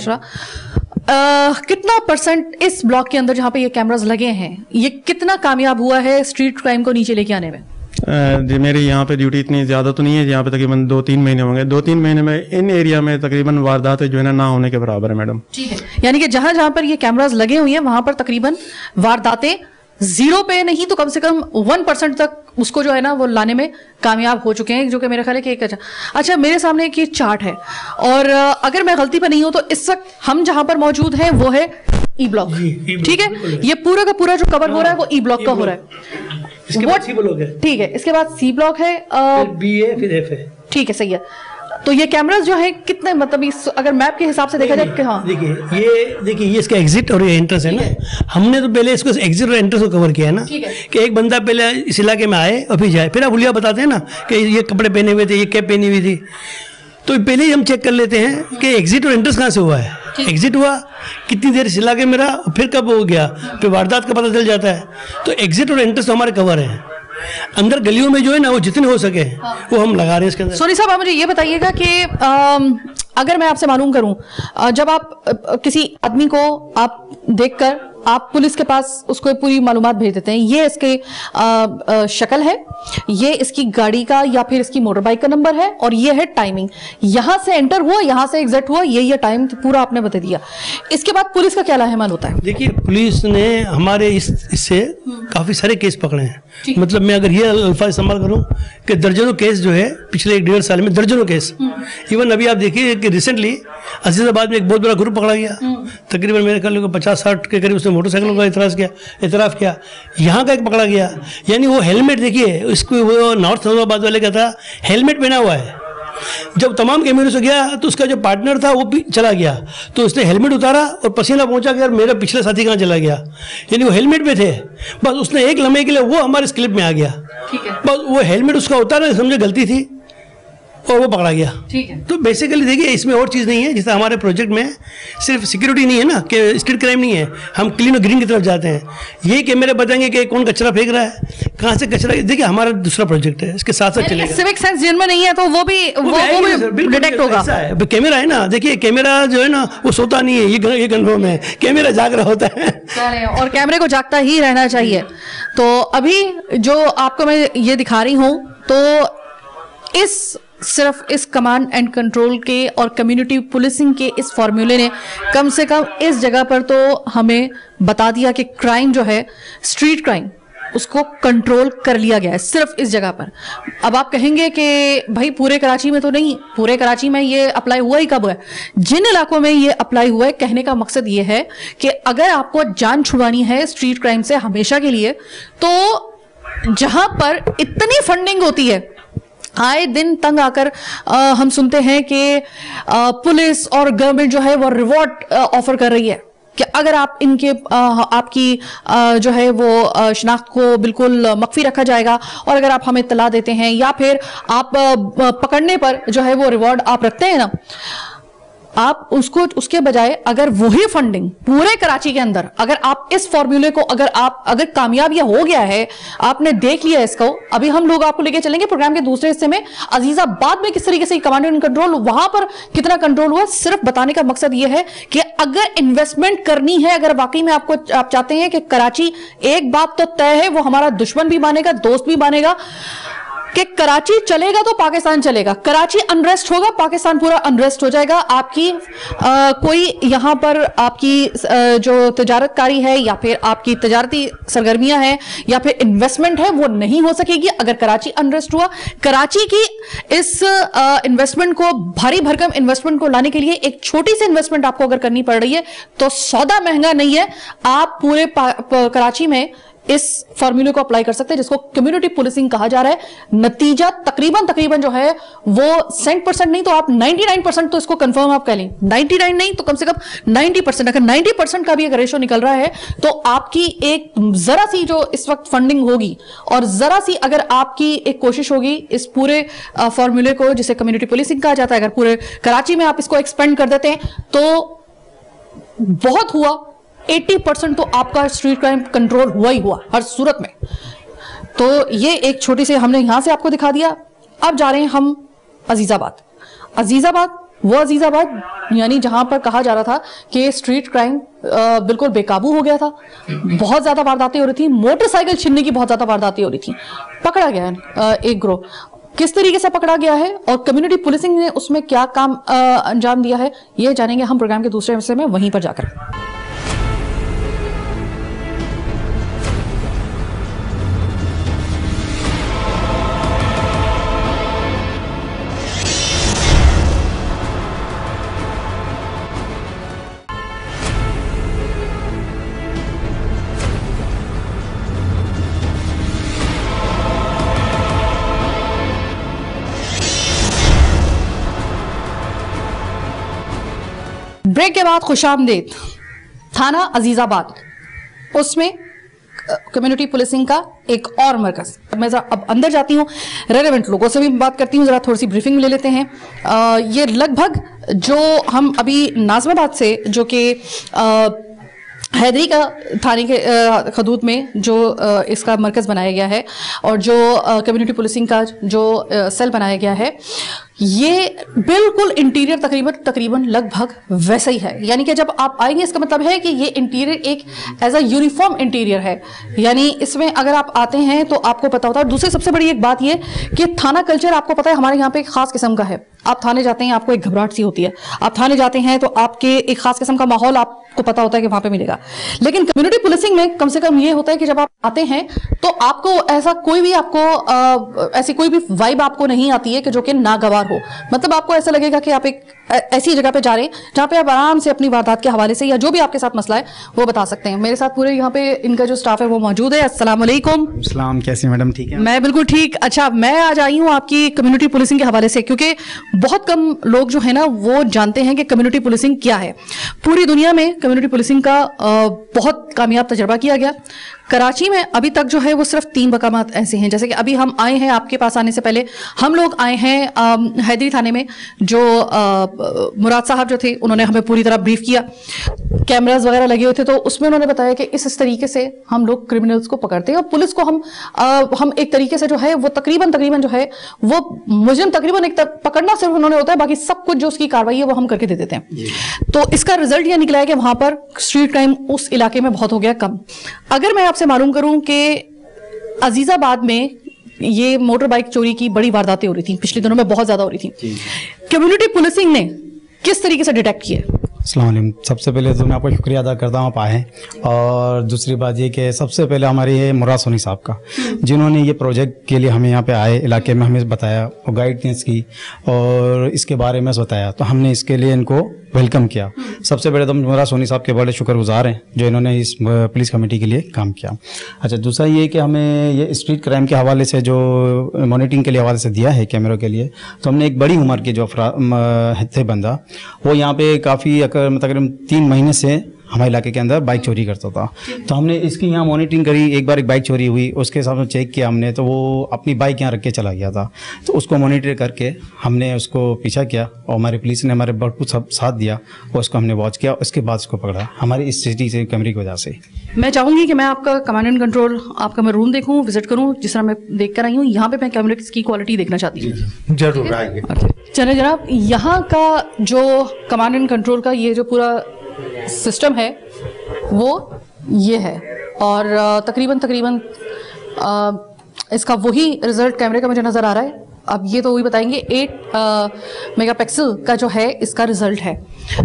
माशाल्लाह, कितना परसेंट इस ब्लॉक के अंदर जहाँ पे ये कैमरास लगे हैं, ये कितना कामयाब हुआ है स्ट्रीट क्राइम को नीचे लेके आने में? जी मेरी यहाँ पे ड्यूटी इतनी ज़्यादा तो नहीं है, यहाँ पे तकरीबन 2-3 महीने होंगे। 2-3 महीने में इन एरिया में तकरीबन वारदातें जो है ना होने के बराबर है मैडम। ठीक है, यानी कि जहाँ जहाँ पर ये कैमरास लगे हुए हैं वहां पर तकरीबन वारदातें 0 पे नहीं तो कम से कम 1% तक उसको जो है ना वो लाने में कामयाब हो चुके हैं, जो कि मेरा ख्याल है कि एक अच्छा मेरे सामने एक ये चार्ट है, और अगर मैं गलती पे नहीं हूं तो इस वक्त हम जहां पर मौजूद हैं वो है ई ब्लॉक। ठीक है, ये पूरा का पूरा जो कवर हो रहा है वो ई ब्लॉक का हो रहा है। इसके बाद सी ब्लॉक है। ठीक है, इसके बाद सी ब्लॉक है, बी है, फिर एफ है। ठीक है, सही है। तो ये कैमरास जो है कितने, मतलब इस अगर मैप के हिसाब से देखा जाए कि हाँ देखिए ये इसका एग्जिट और ये एंट्रेंस है ना। हमने तो पहले इसको एग्जिट और एंट्रेंस को कवर किया है ना, कि एक बंदा पहले इस इलाके में आए और फिर जाए, फिर आप हुलिया बताते हैं ना कि ये कपड़े पहने हुए थे, ये कैप पहनी हुई थी, तो पहले ही हम चेक कर लेते हैं कि एग्जिट और एंट्रेंस कहाँ से हुआ है। एग्जिट हुआ कितनी देर इस इलाके में रहा, फिर कब हो गया, फिर वारदात का पता चल जाता है। तो एग्जिट और एंट्रेंस तो हमारे कवर है। अंदर गलियों में जो है ना वो जितने हो सके वो हम लगा रहे हैं इसके अंदर। सोनी साहब, आप मुझे ये बताइएगा कि अगर मैं आपसे मालूम करूं, जब आप किसी आदमी को आप देखकर आप पुलिस के पास उसको पूरी मालूमात भेज देते हैं, ये इसके शक्ल है, ये इसकी गाड़ी का या फिर इसकी मोटर बाइक का नंबर है, और ये है टाइमिंग, यहां से एंटर हुआ, यहां से एग्जिट हुआ, ये टाइम पूरा आपने बता दिया। इसके बाद पुलिस का क्या लाहेमल होता है? देखिए पुलिस ने हमारे इससे काफी सारे केस पकड़े हैं। मतलब मैं अगर ये अल्फाज इस्तेमाल करूं कि दर्जनों केस जो है पिछले 1-1.5 साल में, दर्जनों केस। इवन अभी आप देखिए कि रिसेंटली अजीजाबाद में एक बहुत बड़ा ग्रुप पकड़ा गया, तकरीबन मेरे ख्याल में 50-60 के करीब उसने मोटरसाइकिलों का एतराफ़ किया। यहाँ का एक पकड़ा गया, यानी वो हेलमेट देखिए, इसको वो नॉर्थ इस्लामाबाद वाले का था, हेलमेट पहना हुआ है। जब तमाम कैमरे से गया तो उसका जो पार्टनर था वो भी चला गया, तो उसने हेलमेट उतारा और पसीना पहुंचा कि यार मेरा पिछले साथी कहाँ चला गया, यानी वो हेलमेट पे थे। बस उसने एक लम्हे के लिए वो हमारे स्लिप में आ गया, बस वो हेलमेट उसका उतारा, समझे गलती थी और वो पकड़ा गया। ठीक है। तो बेसिकली देखिए इसमें और चीज़ नहीं है, जैसे हमारे प्रोजेक्ट में सिर्फ सिक्योरिटी नहीं है ना, कि स्ट्रीट क्राइम नहीं है, हम क्लीन और ग्रीन की तरफ जाते हैं। ये कैमरे बताएंगे कि कौन कचरा फेंक रहा है, कहाँ से कचरा, देखिए हमारा दूसरा प्रोजेक्ट है, इसके साथ साथ चलेगा। सिविक सेंस जिनमें नहीं है तो वो भी डिटेक्ट होगा। कैमरा है ना, देखिए कैमरा जो है ना वो सोता नहीं है, ये कन्फर्म है, कैमरा जाग रहा होता है और कैमरे को जागता ही रहना चाहिए। तो अभी जो आपको मैं ये दिखा रही हूँ, तो सिर्फ इस कमांड एंड कंट्रोल के और कम्युनिटी पुलिसिंग के इस फॉर्मूले ने कम से कम इस जगह पर तो हमें बता दिया कि क्राइम जो है, स्ट्रीट क्राइम, उसको कंट्रोल कर लिया गया है सिर्फ इस जगह पर। अब आप कहेंगे कि भाई पूरे कराची में तो नहीं, पूरे कराची में ये अप्लाई हुआ ही कब है? जिन इलाकों में ये अप्लाई हुआ है, कहने का मकसद ये है कि अगर आपको जान छुड़वानी है स्ट्रीट क्राइम से हमेशा के लिए, तो जहां पर इतनी फंडिंग होती है, आए दिन तंग आकर हम सुनते हैं कि पुलिस और गवर्नमेंट जो है वो रिवॉर्ड ऑफर कर रही है कि अगर आप इनके आपकी जो है वो शनाख्त को बिल्कुल मख्फी रखा जाएगा, और अगर आप हमें इत्तला देते हैं या फिर आप पकड़ने पर जो है वो रिवॉर्ड आप रखते हैं ना, आप उसको उसके बजाय अगर वही फंडिंग पूरे कराची के अंदर, अगर आप इस फॉर्मूले को अगर कामयाब यह हो गया है, आपने देख लिया इसको, अभी हम लोग आपको लेके चलेंगे प्रोग्राम के दूसरे हिस्से में, अजीजाबाद में किस तरीके से कमांड एंड कंट्रोल, वहां पर कितना कंट्रोल हुआ। सिर्फ बताने का मकसद यह है कि अगर इन्वेस्टमेंट करनी है, अगर वाकई में आप चाहते हैं कि कराची, एक बात तो तय है, वो हमारा दुश्मन भी मानेगा, दोस्त भी मानेगा, कि कराची चलेगा तो पाकिस्तान चलेगा, कराची अनरेस्ट होगा पाकिस्तान पूरा अनरेस्ट हो जाएगा। आपकी कोई यहां पर आपकी जो तजारतकारी है या फिर आपकी तजारती सरगर्मियां हैं या फिर इन्वेस्टमेंट है वो नहीं हो सकेगी अगर कराची अनरेस्ट हुआ। कराची की इस इन्वेस्टमेंट को, भारी भरकम इन्वेस्टमेंट को लाने के लिए एक छोटी सी इन्वेस्टमेंट आपको अगर करनी पड़ रही है तो सौदा महंगा नहीं है। आप पूरे कराची में इस फॉर्मूले को अप्लाई कर सकते हैं जिसको कम्युनिटी पुलिसिंग कहा जा रहा है। नतीजा तकरीबन जो है वो 100% नहीं तो आप 99% तो इसको कंफर्म आप कह लें, 99 नहीं तो कम से कम 90%। अगर 90% का भी अगर रेशो निकल रहा है तो आपकी एक जरा सी जो इस वक्त फंडिंग होगी और जरा सी अगर आपकी एक कोशिश होगी इस पूरे फॉर्मूले को जिसे कम्युनिटी पुलिसिंग कहा जाता है, अगर पूरे कराची में आप इसको एक्सपेंड कर देते हैं तो बहुत हुआ। 80% तो आपका स्ट्रीट क्राइम कंट्रोल हुआ ही हुआ हर सूरत में। तो ये एक छोटी सी हमने यहां से आपको दिखा दिया। अब जा रहे हैं हम अजीजाबाद। वो अजीजाबाद यानी जहां पर कहा जा रहा था कि स्ट्रीट क्राइम बिल्कुल बेकाबू हो गया था, बहुत ज्यादा वारदातें हो रही थी, मोटरसाइकिल छीनने की बहुत ज्यादा वारदातें हो रही थी। पकड़ा गया है एक ग्रोह, किस तरीके से पकड़ा गया है और कम्युनिटी पुलिसिंग ने उसमें क्या काम अंजाम दिया है ये जानेंगे हम प्रोग्राम के दूसरे हिस्से में वहीं पर जाकर। ब्रेक के बाद खुशामदीद थाना अजीजाबाद, उसमें कम्युनिटी पुलिसिंग का एक और मरकज। मैं अब अंदर जाती हूँ, रेलेवेंट लोगों से भी बात करती हूँ, जरा थोड़ी सी ब्रीफिंग ले लेते हैं। ये लगभग जो हम अभी नाज़िमाबाद से जो कि हैदरी का थाने के हदूद में जो इसका मरकज़ बनाया गया है और जो कम्युनिटी पुलिसिंग का जो सेल बनाया गया है ये बिल्कुल इंटीरियर तकरीबन लगभग वैसा ही है। यानी कि जब आप आएंगे इसका मतलब है कि ये इंटीरियर एक एज अ यूनिफॉर्म इंटीरियर है, यानी इसमें अगर आप आते हैं तो आपको पता होता है। दूसरी सबसे बड़ी एक बात ये कि थाना कल्चर आपको पता है हमारे यहाँ पे एक खास किस्म का है। आप थाने जाते हैं आपको एक घबराहट सी होती है, आप थाने जाते हैं तो आपके एक खास किस्म का माहौल आपको पता होता है कि वहां पे मिलेगा। लेकिन कम्युनिटी पुलिसिंग में कम से कम ये होता है कि जब आप आते हैं तो आपको ऐसा कोई भी आपको ऐसी कोई भी वाइब आपको नहीं आती है कि जो कि नागवार हो। मतलब आपको ऐसा लगेगा कि आप एक ऐसी जगह पे जा रहे हैं जहां पे आप आराम से अपनी वारदात के हवाले से या जो भी आपके साथ मसला है वो बता सकते हैं। मेरे साथ पूरे यहाँ पे इनका जो स्टाफ है वो मौजूद है। अस्सलाम वालेकुम। सलाम, कैसी मैडम? ठीक है, मैं बिल्कुल ठीक। अच्छा, मैं आज आई हूँ आपकी कम्युनिटी पुलिसिंग के हवाले से क्योंकि बहुत कम लोग जो है ना वो जानते हैं कि कम्युनिटी पुलिसिंग क्या है। पूरी दुनिया में कम्युनिटी पुलिसिंग का बहुत कामयाब तजर्बा किया गया। कराची में अभी तक जो है वो सिर्फ 3 मकामात ऐसे हैं, जैसे कि अभी हम आए हैं आपके पास आने से पहले हम लोग आए हैं हैदरी थाने में, जो मुराद साहब जो थे उन्होंने हमें पूरी तरह ब्रीफ किया। कैमरास वगैरह लगे हुए थे तो उसमें उन्होंने बताया कि इस तरीके से हम लोग क्रिमिनल्स को पकड़ते हैं और पुलिस को हम एक तरीके से जो है वो तकरीबन जो है वो मुजरिम तकरीबन एक पकड़ना सिर्फ उन्होंने होता है, बाकी सब कुछ जो उसकी कार्रवाई है वो हम करके दे देते हैं। तो इसका रिजल्ट यह निकला है कि वहां पर स्ट्रीट क्राइम उस इलाके में बहुत हो गया कम। अगर मैं आपसे मालूम करूं कि अजीजाबाद में ये मोटर बाइक चोरी की बड़ी वारदातें हो रही थी, पिछले दिनों में बहुत ज्यादा हो रही थी, कम्युनिटी पुलिसिंग ने किस तरीके से डिटेक्ट किया? अस्सलाम वालेकुम। सबसे पहले तो मैं आपका शुक्रिया अदा करता हूँ आप आए, और दूसरी बात ये कि सबसे पहले हमारे ये मुराद सोनी साहब का, जिन्होंने ये प्रोजेक्ट के लिए हमें यहाँ पे आए, इलाके में हमें बताया और गाइडेंस की और इसके बारे में बताया, तो हमने इसके लिए इनको वेलकम किया। सबसे पहले तो मुराद सोनी साहब के बड़े शुक्रगुजार हैं जो इन्होंने इस पुलिस कमेटी के लिए काम किया। अच्छा, दूसरा ये कि हमें ये स्ट्रीट क्राइम के हवाले से जो मॉनिटरिंग के लिए हवाले से दिया है कैमरों के लिए, तो हमने एक बड़ी उम्र के जो थे बंदा, वो यहाँ पे काफ़ी तकरीबन 3 महीने से हमारे इलाके के अंदर बाइक चोरी करता था। तो हमने इसकी यहाँ मॉनिटरिंग करी। एक बार एक बाइक चोरी हुई, उसके हिसाब से चेक किया हमने, तो वो अपनी बाइक यहाँ रख के चला गया था। तो उसको मॉनिटर करके हमने उसको पीछा किया और हमारे पुलिस ने हमारे भरपूर साथ दिया और उसको हमने वॉच किया, उसके बाद उसको पकड़ा हमारी इस सिटी से कैमरे की वजह से। मैं चाहूँगी कि मैं आपका कमांड एंड कंट्रोल, आपका मैं रूम देखूँ, विजिट करूँ, जिस तरह मैं देख कर आई हूँ। यहाँ पे मैं कैमरे की क्वालिटी देखना चाहती हूँ। जरूर आइए। चले जनाब, यहाँ का जो कमांड एंड कंट्रोल का ये जो पूरा सिस्टम है वो ये है, और तकरीबन इसका वही रिजल्ट कैमरे का मुझे नज़र आ रहा है। अब ये तो वही बताएंगे 8 मेगापिक्सल का जो है इसका रिजल्ट है।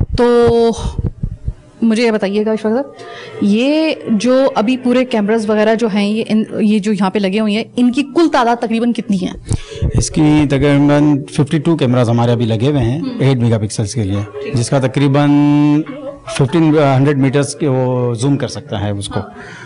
तो मुझे ये बताइएगा इशफाक सर, ये जो अभी पूरे कैमरास वगैरह जो हैं ये जो यहाँ पे लगे हुए हैं, इनकी कुल तादाद तकरीबन कितनी है? इसकी तकरीबन 52 कैमरास हमारे अभी लगे हुए हैं 8 मेगापिक्सल्स के लिए, जिसका तकरीबन 1500 मीटर्स के वो जूम कर सकता है उसको।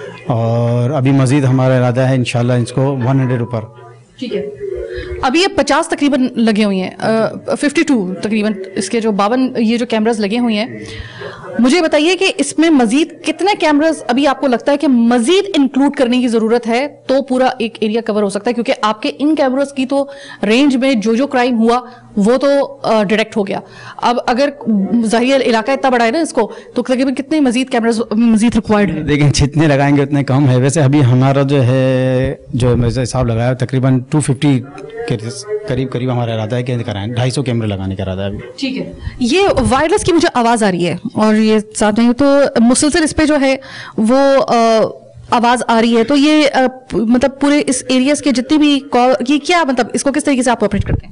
और अभी मज़ीद हमारा इरादा है इंशाल्लाह इसको 100 ऊपर। ठीक है, अभी ये 50 तकरीबन लगे हुए हैं, 52 तकरीबन इसके जो 52 ये जो कैमरास लगे हुए हैं। मुझे बताइए कि इसमें मजीद कितने कैमरास अभी आपको लगता है कि मजीद इंक्लूड करने की जरूरत है तो पूरा एक एरिया कवर हो सकता है? क्योंकि आपके इन कैमरास की तो रेंज में जो क्राइम हुआ वो तो डिटेक्ट हो गया। अब अगर जाहिर इलाका इतना बड़ा है ना इसको, तो तकरीबन कितने मजीद कैमरास मजीद रिक्वायर्ड है? देखिए जितने लगाएंगे उतने कम है। वैसे अभी हमारा जो है जो हिसाब लगाया तकरीबन 250 के करीब हमारा इरादा है कि कराएं, 250 कैमरे लगाने का इरादा है अभी। ठीक है, ये वायरलेस की मुझे आवाज़ आ रही है और ये साथ में तो मुसलसल इस पे जो है वो आवाज़ आ रही है। तो ये मतलब पूरे इस एरियाज के जितनी भी कॉल ये क्या मतलब इसको किस तरीके से आप ऑपरेट करते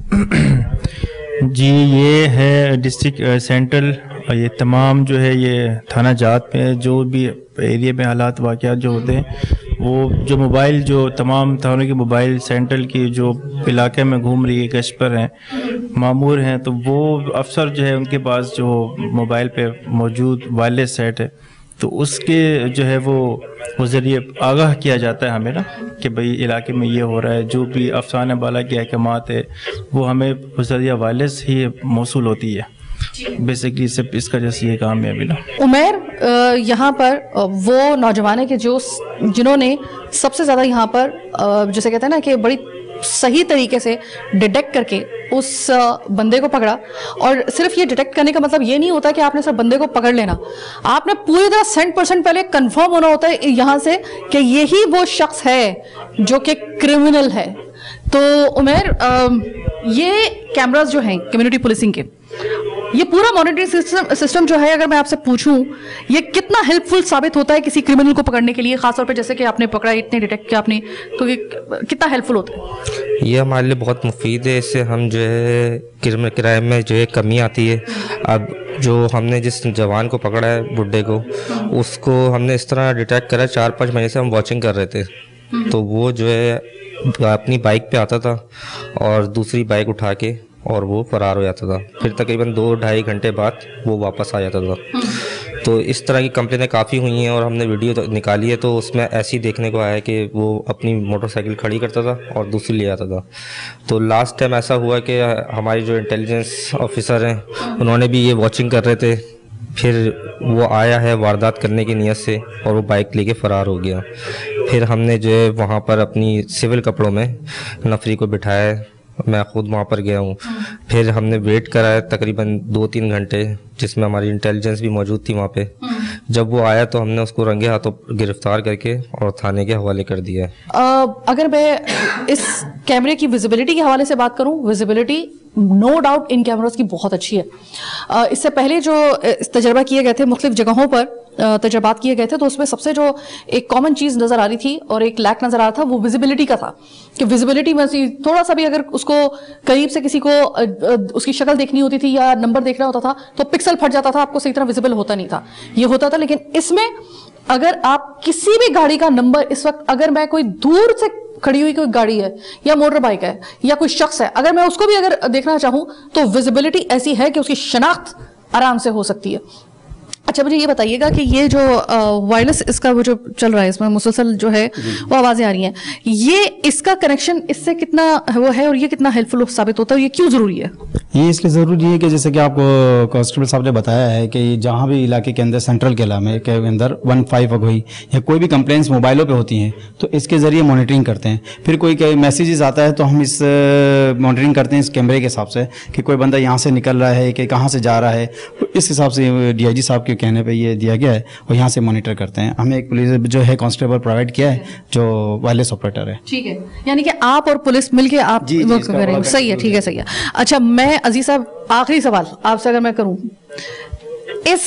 हैं? जी ये है डिस्ट्रिक्ट सेंट्रल, ये तमाम जो है ये थाना जात में जो भी एरिया में हालात वाक़यात जो होते हैं वो जो मोबाइल जो तमाम थानों के मोबाइल सेंट्रल की जो इलाके में घूम रही है गश्त पर हैं मामूर हैं, तो वो अफसर जो है उनके पास जो मोबाइल पे मौजूद वायरलेस सेट है तो उसके जो है वो ज़रिए आगाह किया जाता है हमें ना कि भाई इलाके में ये हो रहा है। जो भी अफसाने बाला की अहकामात है वो हमें ज़रिया वायरलेस ही मौसूल होती है। बेसिकली सिर्फ इसका जैसे ये काम है अभी ना। उमर यहाँ पर वो नौजवान है कि जो जिन्होंने सबसे ज़्यादा यहाँ पर जैसे कहते हैं ना कि बड़ी सही तरीके से डिटेक्ट करके उस बंदे को पकड़ा। और सिर्फ ये डिटेक्ट करने का मतलब ये नहीं होता कि आपने सिर्फ बंदे को पकड़ लेना, आपने पूरी तरह 100% पहले कंफर्म होना होता है यहाँ से कि यही वो शख्स है जो कि क्रिमिनल है। तो उमर ये कैमरास जो हैं कम्युनिटी पुलिसिंग के, ये पूरा मॉनिटरिंग सिस्टम जो है अगर मैं आपसे पूछूं ये कितना हेल्पफुल साबित होता है किसी क्रिमिनल को पकड़ने के लिए, खासतौर पे जैसे कि आपने पकड़ा इतने डिटेक्ट किया आपने, तो ये कितना हेल्पफुल होता है? ये हमारे लिए बहुत मुफीद है। इससे हम जो है क्राइम में जो है कमी आती है। अब जो हमने जिस जवान को पकड़ा है बुड्ढे को, उसको हमने इस तरह डिटेक्ट करा 4-5 महीने से हम वॉचिंग कर रहे थे। तो वो जो है अपनी बाइक पे आता था और दूसरी बाइक उठा के और वो फरार हो जाता था। फिर तकरीबन 2-2.5 घंटे बाद वो वापस आ जाता था। तो इस तरह की कंप्लेनें काफ़ी हुई हैं और हमने वीडियो तो निकाली है, तो उसमें ऐसे ही देखने को आया कि वो अपनी मोटरसाइकिल खड़ी करता था और दूसरी ले आता था। तो लास्ट टाइम ऐसा हुआ कि हमारी जो इंटेलिजेंस ऑफिसर हैं उन्होंने भी ये वॉचिंग कर रहे थे, फिर वो आया है वारदात करने की नीयत से और वो बाइक लेके फ़रार हो गया। फिर हमने जो है वहाँ पर अपनी सिविल कपड़ों में नफरी को बिठाया, मैं ख़ुद वहाँ पर गया हूँ। फिर हमने वेट कराया तकरीबन 2-3 घंटे, जिसमें हमारी इंटेलिजेंस भी मौजूद थी वहाँ पे। जब वो आया तो हमने उसको रंगे हाथों गिरफ्तार करके और थाने के हवाले कर दिया। अगर मैं इस कैमरे की विजिबिलिटी के हवाले से बात करूँ, विजिबिलिटी नो डाउट इन कैमरास की बहुत अच्छी है। इससे पहले जो तजर्बा किए गए थे मुख्तलिफ जगहों पर तजर्बात किए गए थे, तो उसमें सबसे जो एक कॉमन चीज़ नज़र आ रही थी और एक लैक नज़र आ रहा था वो विजिबिलिटी का था कि विजिबिलिटी में थोड़ा सा भी अगर उसको करीब से किसी को उसकी शक्ल देखनी होती थी या नंबर देखना होता था तो पिक्सल फट जाता था, आपको सही तरह विजिबल होता नहीं था, ये होता था। लेकिन इसमें अगर आप किसी भी गाड़ी का नंबर इस वक्त, अगर मैं कोई दूर से खड़ी हुई कोई गाड़ी है या मोटर बाइक है या कोई शख्स है, अगर मैं उसको भी अगर देखना चाहूँ तो विजिबिलिटी ऐसी है कि उसकी शनाख्त आराम से हो सकती है। अच्छा मुझे ये बताइएगा कि ये जो वायरलेस इसका वो जो चल रहा है इसमें मुसलसल जो है वो आवाज़ें आ रही हैं, ये इसका कनेक्शन इससे कितना वो है और ये कितना हेल्पफुल साबित होता है, ये क्यों ज़रूरी है? ये इसलिए ज़रूरी है कि जैसे कि आपको कांस्टेबल साहब ने बताया है कि जहाँ भी इलाके के अंदर सेंट्रल के इलाके के अंदर 15 हुई या कोई भी कंप्लेंट्स मोबाइलों पे होती हैं तो इसके ज़रिए मॉनिटरिंग करते हैं। फिर कोई मैसेजेस आता है तो हम इस मॉनिटरिंग करते हैं इस कैमरे के हिसाब से कि कोई बंदा यहाँ से निकल रहा है कि कहाँ से जा रहा है, इस हिसाब से DIG साहब के कहने पे ये दिया गया है और यहाँ से मॉनिटर करते हैं। हमें एक पुलिस जो है कांस्टेबल प्रोवाइड किया है जो वायरलेस ऑपरेटर है। ठीक है, यानी कि आप और पुलिस मिलके आप वर्क कर रहे हैं। सही है, ठीक है, सही है। अच्छा मैं अजीज साहब आखिरी सवाल आपसे अगर मैं करूं, इस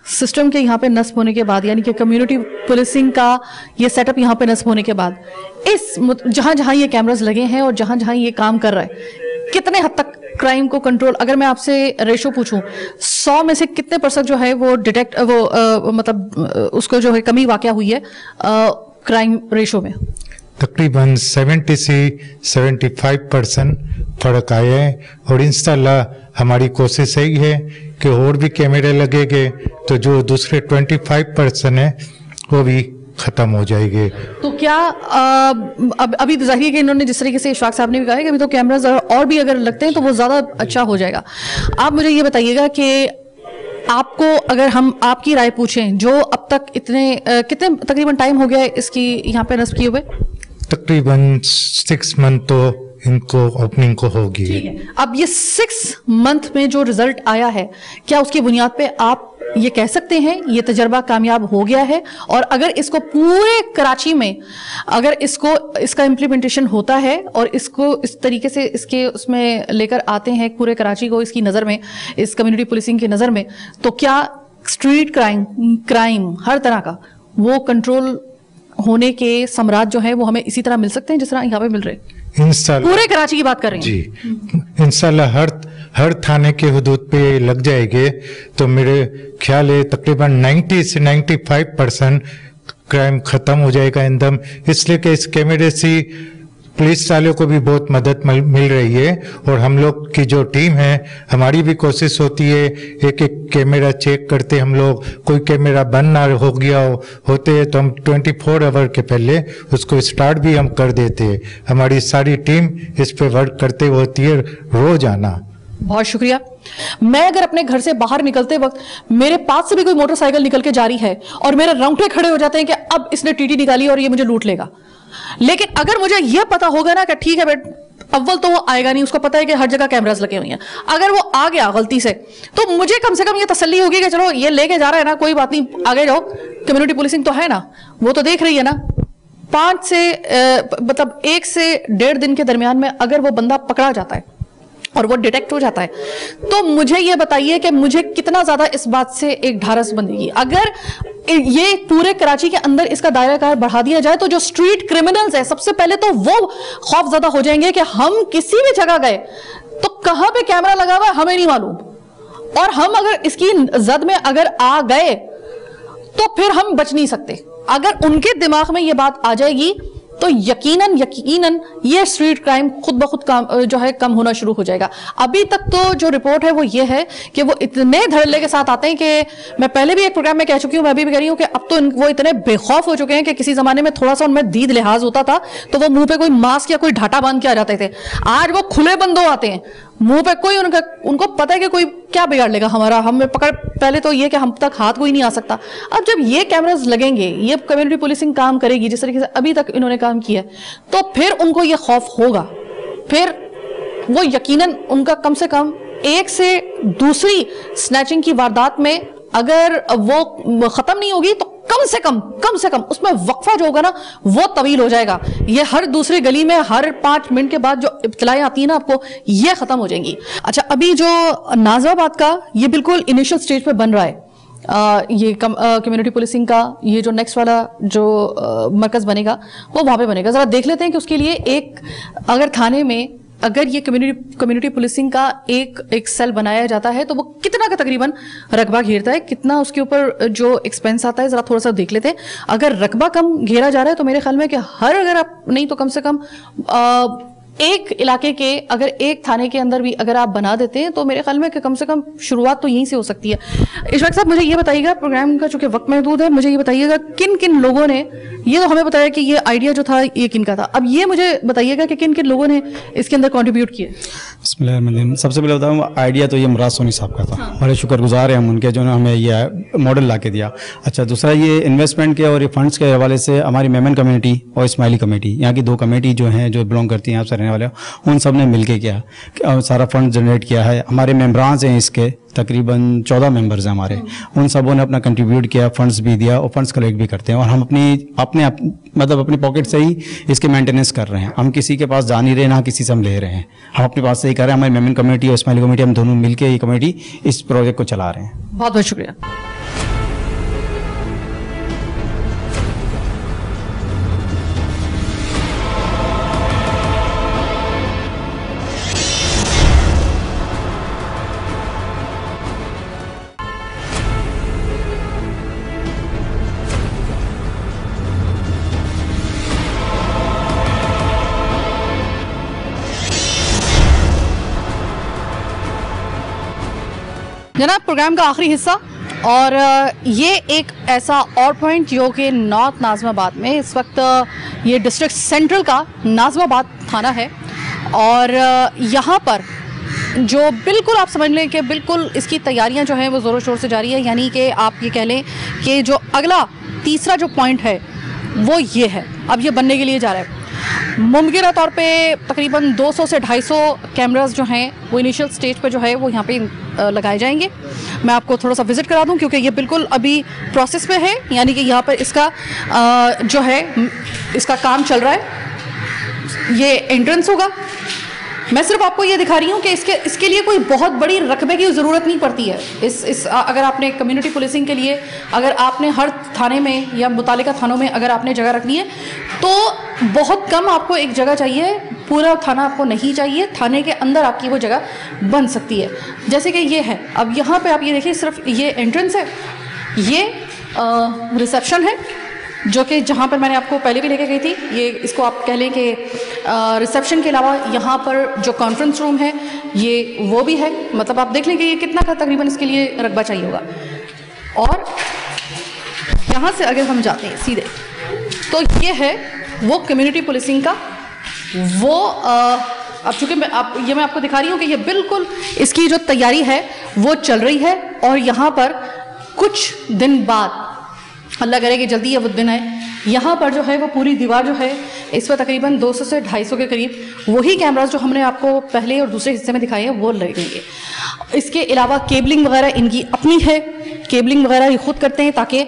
सिस्टम के यहाँ पे नस्ब होने के बाद, यानी कि कम्युनिटी पुलिसिंग का ये सेटअप यहाँ पे नस्ब होने के बाद, इस जहाँ जहाँ ये कैमरास लगे हैं और जहाँ जहाँ ये काम कर रहा है, कितने हद तक क्राइम को कंट्रोल, अगर मैं आपसे रेशो पूछूं 100 में से कितने % जो है वो डिटेक्ट मतलब उसको जो है कमी वाक़या हुई है क्राइम रेशो में? तकरीबन 70 से 75% फ़र्क आया है और इंशाल्लाह हमारी कोशिश यही है कि और भी कैमरे लगेंगे तो जो दूसरे 25% है वो भी ख़त्म हो जाएंगे। तो क्या अभी जाहिर है कि इन्होंने जिस तरीके से इशफाक साहब ने भी कहा है कि अभी तो कैमराज और भी अगर लगते हैं तो वो ज़्यादा अच्छा हो जाएगा। आप मुझे ये बताइएगा कि आपको अगर हम आपकी राय पूछें, जो अब तक कितने तकरीबन टाइम हो गया है इसकी यहाँ पे नस्ब किए हुए? तकरीबन 6 मंथ तो इनको ओपनिंग को होगी। ठीक है, अब ये 6 मंथ में जो रिजल्ट आया है, क्या उसकी बुनियाद पे आप ये कह सकते हैं ये तजर्बा कामयाब हो गया है? और अगर इसको पूरे कराची में अगर इसका इम्प्लीमेंटेशन होता है और इसको इस तरीके से इसके उसमें लेकर आते हैं पूरे कराची को इसकी नज़र में, इस कम्युनिटी पुलिसिंग की नज़र में, तो क्या स्ट्रीट क्राइम हर तरह का वो कंट्रोल होने के सम्राट जो है वो हमें इसी तरह मिल सकते हैं जिस तरह यहाँ पे मिल रहे हैं? इंशाल्लाह पूरे कराची की बात कर रहे हैं जी, इंशाल्लाह हर थाने के हुदूद पे लग जाएंगे तो मेरे ख्याल है तकरीबन 90 से 95% क्राइम खत्म हो जाएगा एकदम। इसलिए कि इस कैमरे से पुलिस वालों को भी बहुत मदद मिल रही है और हम लोग की जो टीम है हमारी भी कोशिश होती है एक कैमरा चेक करते हम लोग, कोई कैमरा बंद ना हो गया होते हैं तो हम 24 आवर के पहले उसको स्टार्ट भी हम कर देते हैं। हमारी सारी टीम इस पे वर्क करते होती है रोजाना। बहुत शुक्रिया। मैं अगर अपने घर से बाहर निकलते वक्त मेरे पास से भी कोई मोटरसाइकिल निकल के जा रही है और मेरे रोंगटे खड़े हो जाते हैं कि अब इसने टीटी निकाली और ये मुझे लूट लेगा, लेकिन अगर मुझे यह पता होगा ना कि ठीक है अव्वल तो वो आएगा नहीं, उसको पता है कि हर जगह कैमरास लगे हुए हैं, अगर वो आ गया गलती से तो मुझे कम से कम ये तसल्ली होगी कि चलो ये लेके जा रहा है ना, कोई बात नहीं, आगे जाओ, कम्युनिटी पुलिसिंग तो है ना, वो तो देख रही है ना। 1 से 1.5 दिन के दरमियान में अगर वो बंदा पकड़ा जाता है और वो डिटेक्ट हो जाता है तो मुझे ये बताइए कि मुझे कितना ज्यादा इस बात से एक ढारस बनेगी। अगर ये पूरे कराची के अंदर इसका दायरा कार बढ़ा दिया जाए तो जो स्ट्रीट क्रिमिनल्स है सबसे पहले तो वो खौफजदा हो जाएंगे कि हम किसी भी जगह गए तो कहां पे कैमरा लगा हुआ है हमें नहीं मालूम, और हम अगर इसकी जद में अगर आ गए तो फिर हम बच नहीं सकते। अगर उनके दिमाग में ये बात आ जाएगी तो यकीनन ये स्ट्रीट क्राइम खुद ब खुद जो है कम होना शुरू हो जाएगा। अभी तक तो जो रिपोर्ट है वो ये है कि वो इतने धड़ल्ले के साथ आते हैं कि मैं पहले भी एक प्रोग्राम में कह चुकी हूँ, मैं अभी भी कह रही हूँ कि अब तो वो इतने बेखौफ हो चुके हैं कि किसी जमाने में थोड़ा सा उनमें दीद लिहाज होता था तो वो मुंह पे कोई मास्क या कोई ढाटा बांध के आ जाते थे, आज वो खुले बंदो आते हैं, मुंह पे कोई उनको पता है कि कोई क्या बिगाड़ लेगा हमारा, हमें पकड़, पहले तो ये कि हम तक हाथ कोई नहीं आ सकता। अब जब ये कैमरास लगेंगे, ये कम्युनिटी पुलिसिंग काम करेगी जिस तरीके से अभी तक इन्होंने काम किया, तो फिर उनको ये खौफ होगा, फिर वो यकीनन उनका कम से कम एक से दूसरी स्नैचिंग की वारदात में अगर वो खत्म नहीं होगी तो कम से कम उसमें वक्फा जो होगा ना वो तवील हो जाएगा। ये हर दूसरी गली में हर 5 मिनट के बाद जो इब्तलाएं आती है ना आपको, ये खत्म हो जाएंगी। अच्छा, अभी जो नाज़िमाबाद का ये बिल्कुल इनिशियल स्टेज पे बन रहा है, ये कम्युनिटी पुलिसिंग का ये जो नेक्स्ट वाला जो मरकज बनेगा वो वहां पे बनेगा। जरा देख लेते हैं कि उसके लिए एक अगर थाने में अगर ये कम्युनिटी पुलिसिंग का एक सेल बनाया जाता है तो वो कितना का तकरीबन रकबा घेरता है, कितना उसके ऊपर जो एक्सपेंस आता है, जरा थोड़ा सा देख लेते हैं। अगर रकबा कम घेरा जा रहा है तो मेरे ख्याल में कि अगर आप नहीं तो कम से कम एक इलाके के अगर एक थाने के अंदर भी अगर आप बना देते हैं तो मेरे ख्याल में कि कम से कम शुरुआत तो यहीं से हो सकती है। इशफाक साहब, मुझे ये बताइएगा, प्रोग्राम का चूंकि वक्त महदूद है, मुझे ये बताइएगा किन किन लोगों ने, ये तो हमें बताया कि ये आइडिया जो था ये किन का था, अब ये मुझे बताइएगा कि किन किन लोगों ने इसके अंदर कॉन्ट्रीब्यूट किए। सबसे पहले बताऊँ, आइडिया तो ये मुराद सोनी साहब का था, बड़े शुक्रगुजार हैं हम उनके जो हमें ये मॉडल ला के दिया। अच्छा, दूसरा ये इन्वेस्टमेंट के और ये फंड्स के हवाले से हमारी मेमन कमेटी और इस्माइली कमेटी, यहाँ की 2 कमेटी जो हैं जो बिलोंग करती हैं आपसे रहने वाले, उन सब ने मिलके किया, सारा फंड जनरेट किया है। हमारे मेम्बरान हैं इसके तकरीबन 14 मेंबर्स हैं हमारे, उन सबों ने अपना कंट्रीब्यूट किया, फंड्स भी दिया और फंड्स कलेक्ट भी करते हैं, और हम अपनी पॉकेट से ही इसके मेंटेनेंस कर रहे हैं। हम किसी के पास जा नहीं रहे, ना किसी से हम ले रहे हैं, हम अपने पास से ही कर रहे हैं। हमारी मेमन कमेटी और इस्माइली कमेटी, हम दोनों मिलकर ये कमेटी इस प्रोजेक्ट को चला रहे हैं। बहुत बहुत शुक्रिया। जनाब, प्रोग्राम का आखिरी हिस्सा और ये एक ऐसा और पॉइंट जो कि नॉर्थ नाज़िमाबाद में इस वक्त ये डिस्ट्रिक्ट सेंट्रल का नाज़िमाबाद थाना है और यहाँ पर जो बिल्कुल आप समझ लें कि बिल्कुल इसकी तैयारियां जो हैं वो ज़ोरों शोर से जारी है। यानी कि आप ये कह लें कि जो अगला तीसरा जो पॉइंट है वो ये है, अब ये बनने के लिए जा रहा है। मुमकिन तौर पे तकरीबन 200 से 250 कैमरास जो हैं वो इनिशियल स्टेज पे जो है वो यहाँ पे लगाए जाएंगे। मैं आपको थोड़ा सा विज़िट करा दूँ क्योंकि ये बिल्कुल अभी प्रोसेस में है, यानी कि यहाँ पर इसका जो है इसका काम चल रहा है। ये एंट्रेंस होगा। मैं सिर्फ आपको ये दिखा रही हूँ कि इसके लिए कोई बहुत बड़ी रकबे की ज़रूरत नहीं पड़ती है। अगर आपने कम्युनिटी पुलिसिंग के लिए अगर आपने हर थाने में या मुतालिका थानों में अगर आपने जगह रखनी है तो बहुत कम आपको एक जगह चाहिए, पूरा थाना आपको नहीं चाहिए। थाने के अंदर आपकी वो जगह बन सकती है, जैसे कि ये है। अब यहाँ पे आप ये देखिए, सिर्फ ये एंट्रेंस है, ये रिसेप्शन है जो कि जहाँ पर मैंने आपको पहले भी लेके गई थी। ये इसको आप कह लें कि रिसेप्शन के अलावा यहाँ पर जो कॉन्फ्रेंस रूम है ये वो भी है। मतलब आप देख लें कि ये कितना का तकरीबन इसके लिए रकबा चाहिए होगा। और यहाँ से अगर हम जाते हैं सीधे तो ये है वो कम्युनिटी पुलिसिंग का वो अब चूँकि मैं आपको दिखा रही हूँ कि ये बिल्कुल इसकी जो तैयारी है वो चल रही है। और यहाँ पर कुछ दिन बाद, अल्लाह करे कि जल्दी ये वो दिन है, यहाँ पर जो है वो पूरी दीवार जो है इस पर तकरीबन 200 से 250 के करीब वही कैमरास जो हमने आपको पहले और दूसरे हिस्से में दिखाए हैं वो लगेंगे। इसके अलावा केबलिंग वगैरह इनकी अपनी है, केबलिंग वगैरह ये खुद करते हैं ताकि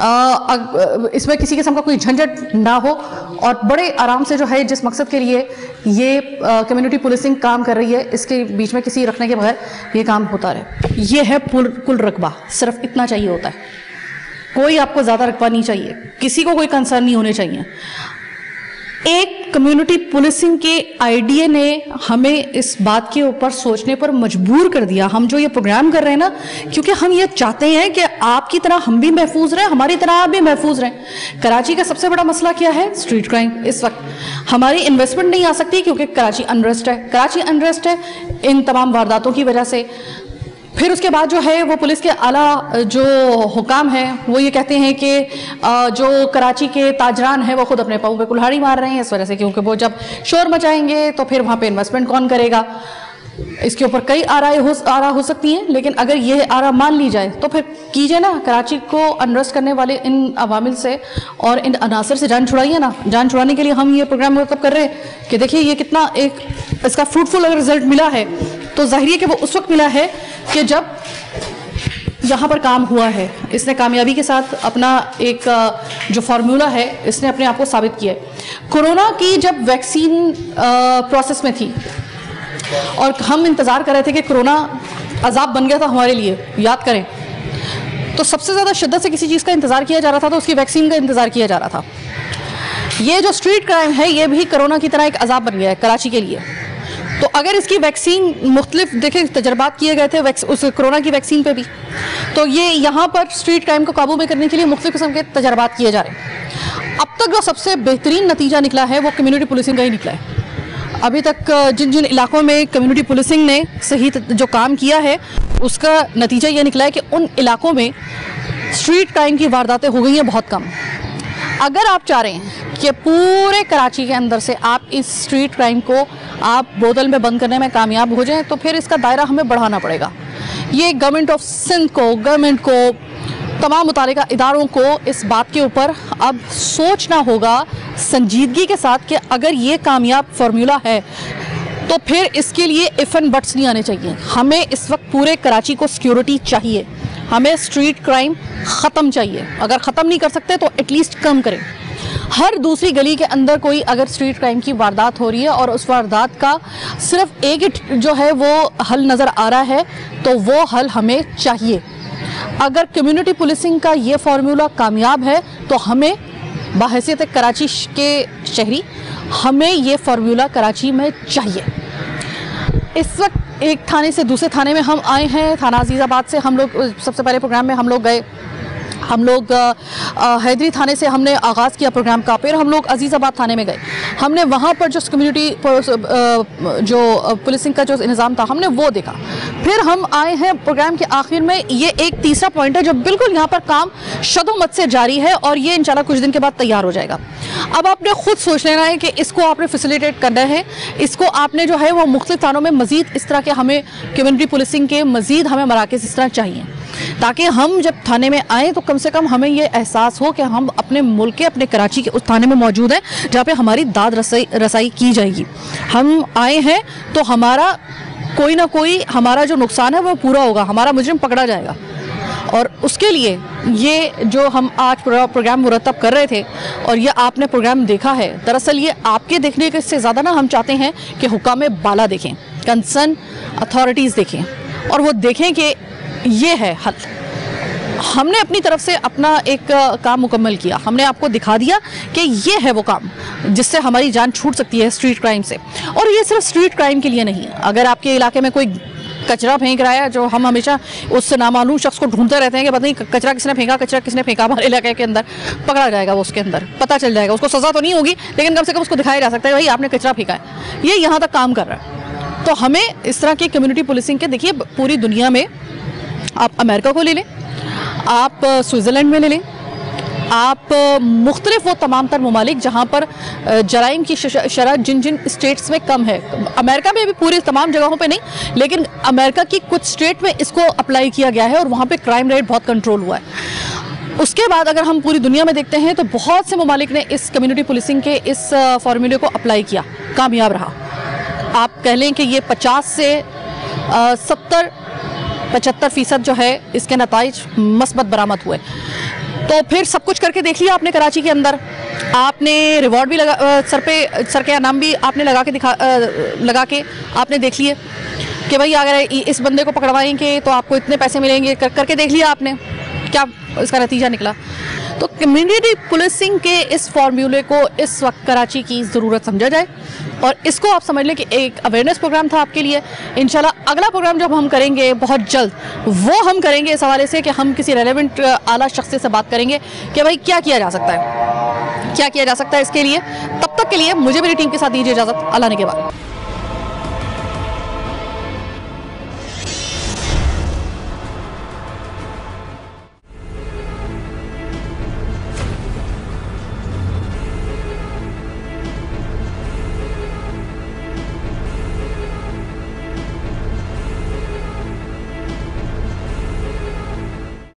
इसमें किसी किस्म का कोई झंझट ना हो और बड़े आराम से जो है जिस मकसद के लिए ये कम्युनिटी पुलिसिंग काम कर रही है इसके बीच में किसी रखने के बगैर ये काम होता रहे। ये है कुल रकबा, सिर्फ इतना चाहिए होता है। कोई आपको ज़्यादा रकबा नहीं चाहिए, किसी को कोई कंसर्न नहीं होने चाहिए। एक कम्युनिटी पुलिसिंग के आइडिया ने हमें इस बात के ऊपर सोचने पर मजबूर कर दिया। हम जो ये प्रोग्राम कर रहे हैं ना, क्योंकि हम ये चाहते हैं कि आपकी तरह हम भी महफूज रहें, हमारी तरह आप भी महफूज रहें। कराची का सबसे बड़ा मसला क्या है? Street crime. इस वक्त हमारी इन्वेस्टमेंट नहीं आ सकती क्योंकि कराची अनरेस्ट है। कराची अनरेस्ट है इन तमाम वारदातों की वजह से। फिर उसके बाद जो है वो पुलिस के आला जो हुकाम है वो ये कहते हैं कि जो कराची के ताजरान हैं वो खुद अपने पाँव पे कुल्हाड़ी मार रहे हैं इस वजह से, क्योंकि वो जब शोर मचाएंगे तो फिर वहाँ पे इन्वेस्टमेंट कौन करेगा। इसके ऊपर कई आरा हो सकती हैं, लेकिन अगर ये आरा मान ली जाए तो फिर कीजिए ना, कराची को अनरेस्ट करने वाले इन अवामिल से और इन अनासर से जान छुड़ाइए ना। जान छुड़ाने के लिए हम ये प्रोग्राम मतलब कर रहे हैं कि देखिए ये कितना एक इसका फ्रूटफुल अगर रिजल्ट मिला है तो जाहिर है कि वो उस वक्त मिला है कि जब यहाँ पर काम हुआ है। इसने कामयाबी के साथ अपना एक जो फार्मूला है इसने अपने आप को साबित किया है। कोरोना की जब वैक्सीन प्रोसेस में थी और हम इंतज़ार कर रहे थे कि कोरोना अजाब बन गया था हमारे लिए, याद करें, तो सबसे ज़्यादा शिद्दत से किसी चीज़ का इंतज़ार किया जा रहा था तो उसकी वैक्सीन का इंतज़ार किया जा रहा था। ये जो स्ट्रीट क्राइम है ये भी कोरोना की तरह एक अजाब बन गया है कराची के लिए। तो अगर इसकी वैक्सीन मुख्तलिफ देखें तजर्बात किए गए थे उस कोरोना की वैक्सीन पे भी, तो ये यहाँ पर स्ट्रीट क्राइम को काबू में करने के लिए मुख्तलिफ किस्म के तजर्बात किए जा रहे हैं। अब तक जो सबसे बेहतरीन नतीजा निकला है वो कम्युनिटी पुलिसिंग का ही निकला है। अभी तक जिन जिन इलाकों में कम्युनिटी पुलिसिंग ने सही जो काम किया है उसका नतीजा ये निकला है कि उन इलाकों में स्ट्रीट क्राइम की वारदातें हो गई हैं बहुत कम। अगर आप चाह रहे हैं कि पूरे कराची के अंदर से आप इस स्ट्रीट क्राइम को आप बोतल में बंद करने में कामयाब हो जाएं तो फिर इसका दायरा हमें बढ़ाना पड़ेगा। ये गवर्नमेंट ऑफ सिंध को, गवर्नमेंट को, तमाम मुतालिका इदारों को इस बात के ऊपर अब सोचना होगा संजीदगी के साथ कि अगर ये कामयाब फार्मूला है तो फिर इसके लिए इफ एंड बट्स नहीं आने चाहिए। हमें इस वक्त पूरे कराची को सिक्योरिटी चाहिए, हमें स्ट्रीट क्राइम ख़त्म चाहिए। अगर ख़त्म नहीं कर सकते तो एटलीस्ट कम करें। हर दूसरी गली के अंदर कोई अगर स्ट्रीट क्राइम की वारदात हो रही है और उस वारदात का सिर्फ एक ही जो है वो हल नज़र आ रहा है तो वो हल हमें चाहिए। अगर कम्युनिटी पुलिसिंग का ये फार्मूला कामयाब है तो हमें बहैसियत कराची के शहरी हमें ये फार्मूला कराची में चाहिए। इस वक्त एक थाने से दूसरे थाने में हम आए हैं। थाना अजीज़ाबाद से हम लोग सबसे पहले प्रोग्राम में हम लोग गए हम लोग हैदरी थाने से हमने आगाज़ किया प्रोग्राम का, फिर हम लोग अजीज़ाबाद थाने में गए, हमने वहाँ पर जो कम्युनिटी जो पुलिसिंग का जो निज़ाम था हमने वो देखा। फिर हम आए हैं प्रोग्राम के आखिर में, ये एक तीसरा पॉइंट है जो बिल्कुल यहाँ पर काम शदोमत से जारी है और ये इंशाल्लाह कुछ दिन के बाद तैयार हो जाएगा। अब आपने खुद सोच लेना है कि इसको आपने फैसिलिटेट करना है, इसको आपने जो है वो मुख्तलिफ थानों में मज़ीद इस तरह के हमें कम्युनिटी पुलिसिंग के मज़ीद हमें मराकज़ इस तरह चाहिए, ताकि हम जब थाने में आएँ तो कम से कम हमें ये एहसास हो कि हम अपने मुल्क के, अपने कराची के उस थाने में मौजूद हैं जहाँ पे हमारी दाद रसाई की जाएगी। हम आए हैं तो हमारा कोई ना कोई हमारा जो नुकसान है वो पूरा होगा, हमारा मुजरिम पकड़ा जाएगा। और उसके लिए ये जो हम आज प्रोग्राम मुरतब कर रहे थे और ये आपने प्रोग्राम देखा है, दरअसल ये आपके देखने के से ज़्यादा ना हम चाहते हैं कि हुकाम बाला देखें, कंसर्न अथॉरिटीज़ देखें और वो देखें कि ये है हल। हमने अपनी तरफ से अपना एक काम मुकम्मल किया, हमने आपको दिखा दिया कि ये है वो काम जिससे हमारी जान छूट सकती है स्ट्रीट क्राइम से। और ये सिर्फ स्ट्रीट क्राइम के लिए नहीं, अगर आपके इलाके में कोई कचरा फेंक रहा है, जो हम हमेशा उस नामालूम शख्स को ढूंढते रहते हैं कि पता नहीं कचरा किसने फेंका हमारे इलाके के अंदर, पकड़ा जाएगा वो, उसके अंदर पता चल जाएगा, उसको सज़ा तो नहीं होगी लेकिन कम से कम उसको दिखाया जा सकता है भाई आपने कचरा फेंका है। ये यहाँ तक काम कर रहा है। तो हमें इस तरह की कम्युनिटी पुलिसिंग के, देखिए पूरी दुनिया में आप अमेरिका को ले लें, आप स्विट्ज़रलैंड में ले लें, आप मुख्तलिफ वो तमाम तर ममालिक जहाँ पर जराइम की शरह जिन जिन स्टेट्स में कम है, अमेरिका में भी पूरी तमाम जगहों पे नहीं लेकिन अमेरिका की कुछ स्टेट में इसको अप्लाई किया गया है और वहाँ पे क्राइम रेट बहुत कंट्रोल हुआ है। उसके बाद अगर हम पूरी दुनिया में देखते हैं तो बहुत से ममालिक ने इस कम्युनिटी पुलिसिंग के इस फार्मूले को अप्लाई किया, कामयाब रहा। आप कह लें कि ये 50 से 70-75% जो है इसके नताइज मस्बत बरामद हुए। तो फिर सब कुछ करके देख लिया आपने कराची के अंदर, आपने रिवॉर्ड भी लगा, सर के इनाम भी आपने लगा के आपने देख लिए कि भाई अगर इस बंदे को पकड़वाएंगे तो आपको इतने पैसे मिलेंगे, करके देख लिया आपने, क्या इसका नतीजा निकला। तो कम्युनिटी पुलिसिंग के इस फार्मूले को इस वक्त कराची की ज़रूरत समझा जाए और इसको आप समझ लें कि एक अवेयरनेस प्रोग्राम था आपके लिए। इंशाल्लाह अगला प्रोग्राम जब हम करेंगे बहुत जल्द, वो हम करेंगे इस हवाले से कि हम किसी रेलेवेंट आला शख्स से बात करेंगे कि भाई क्या किया जा सकता है, क्या किया जा सकता है इसके लिए। तब तक के लिए मुझे मेरी टीम के साथ दीजिए इजाज़त, अल्लाह ने के बाद।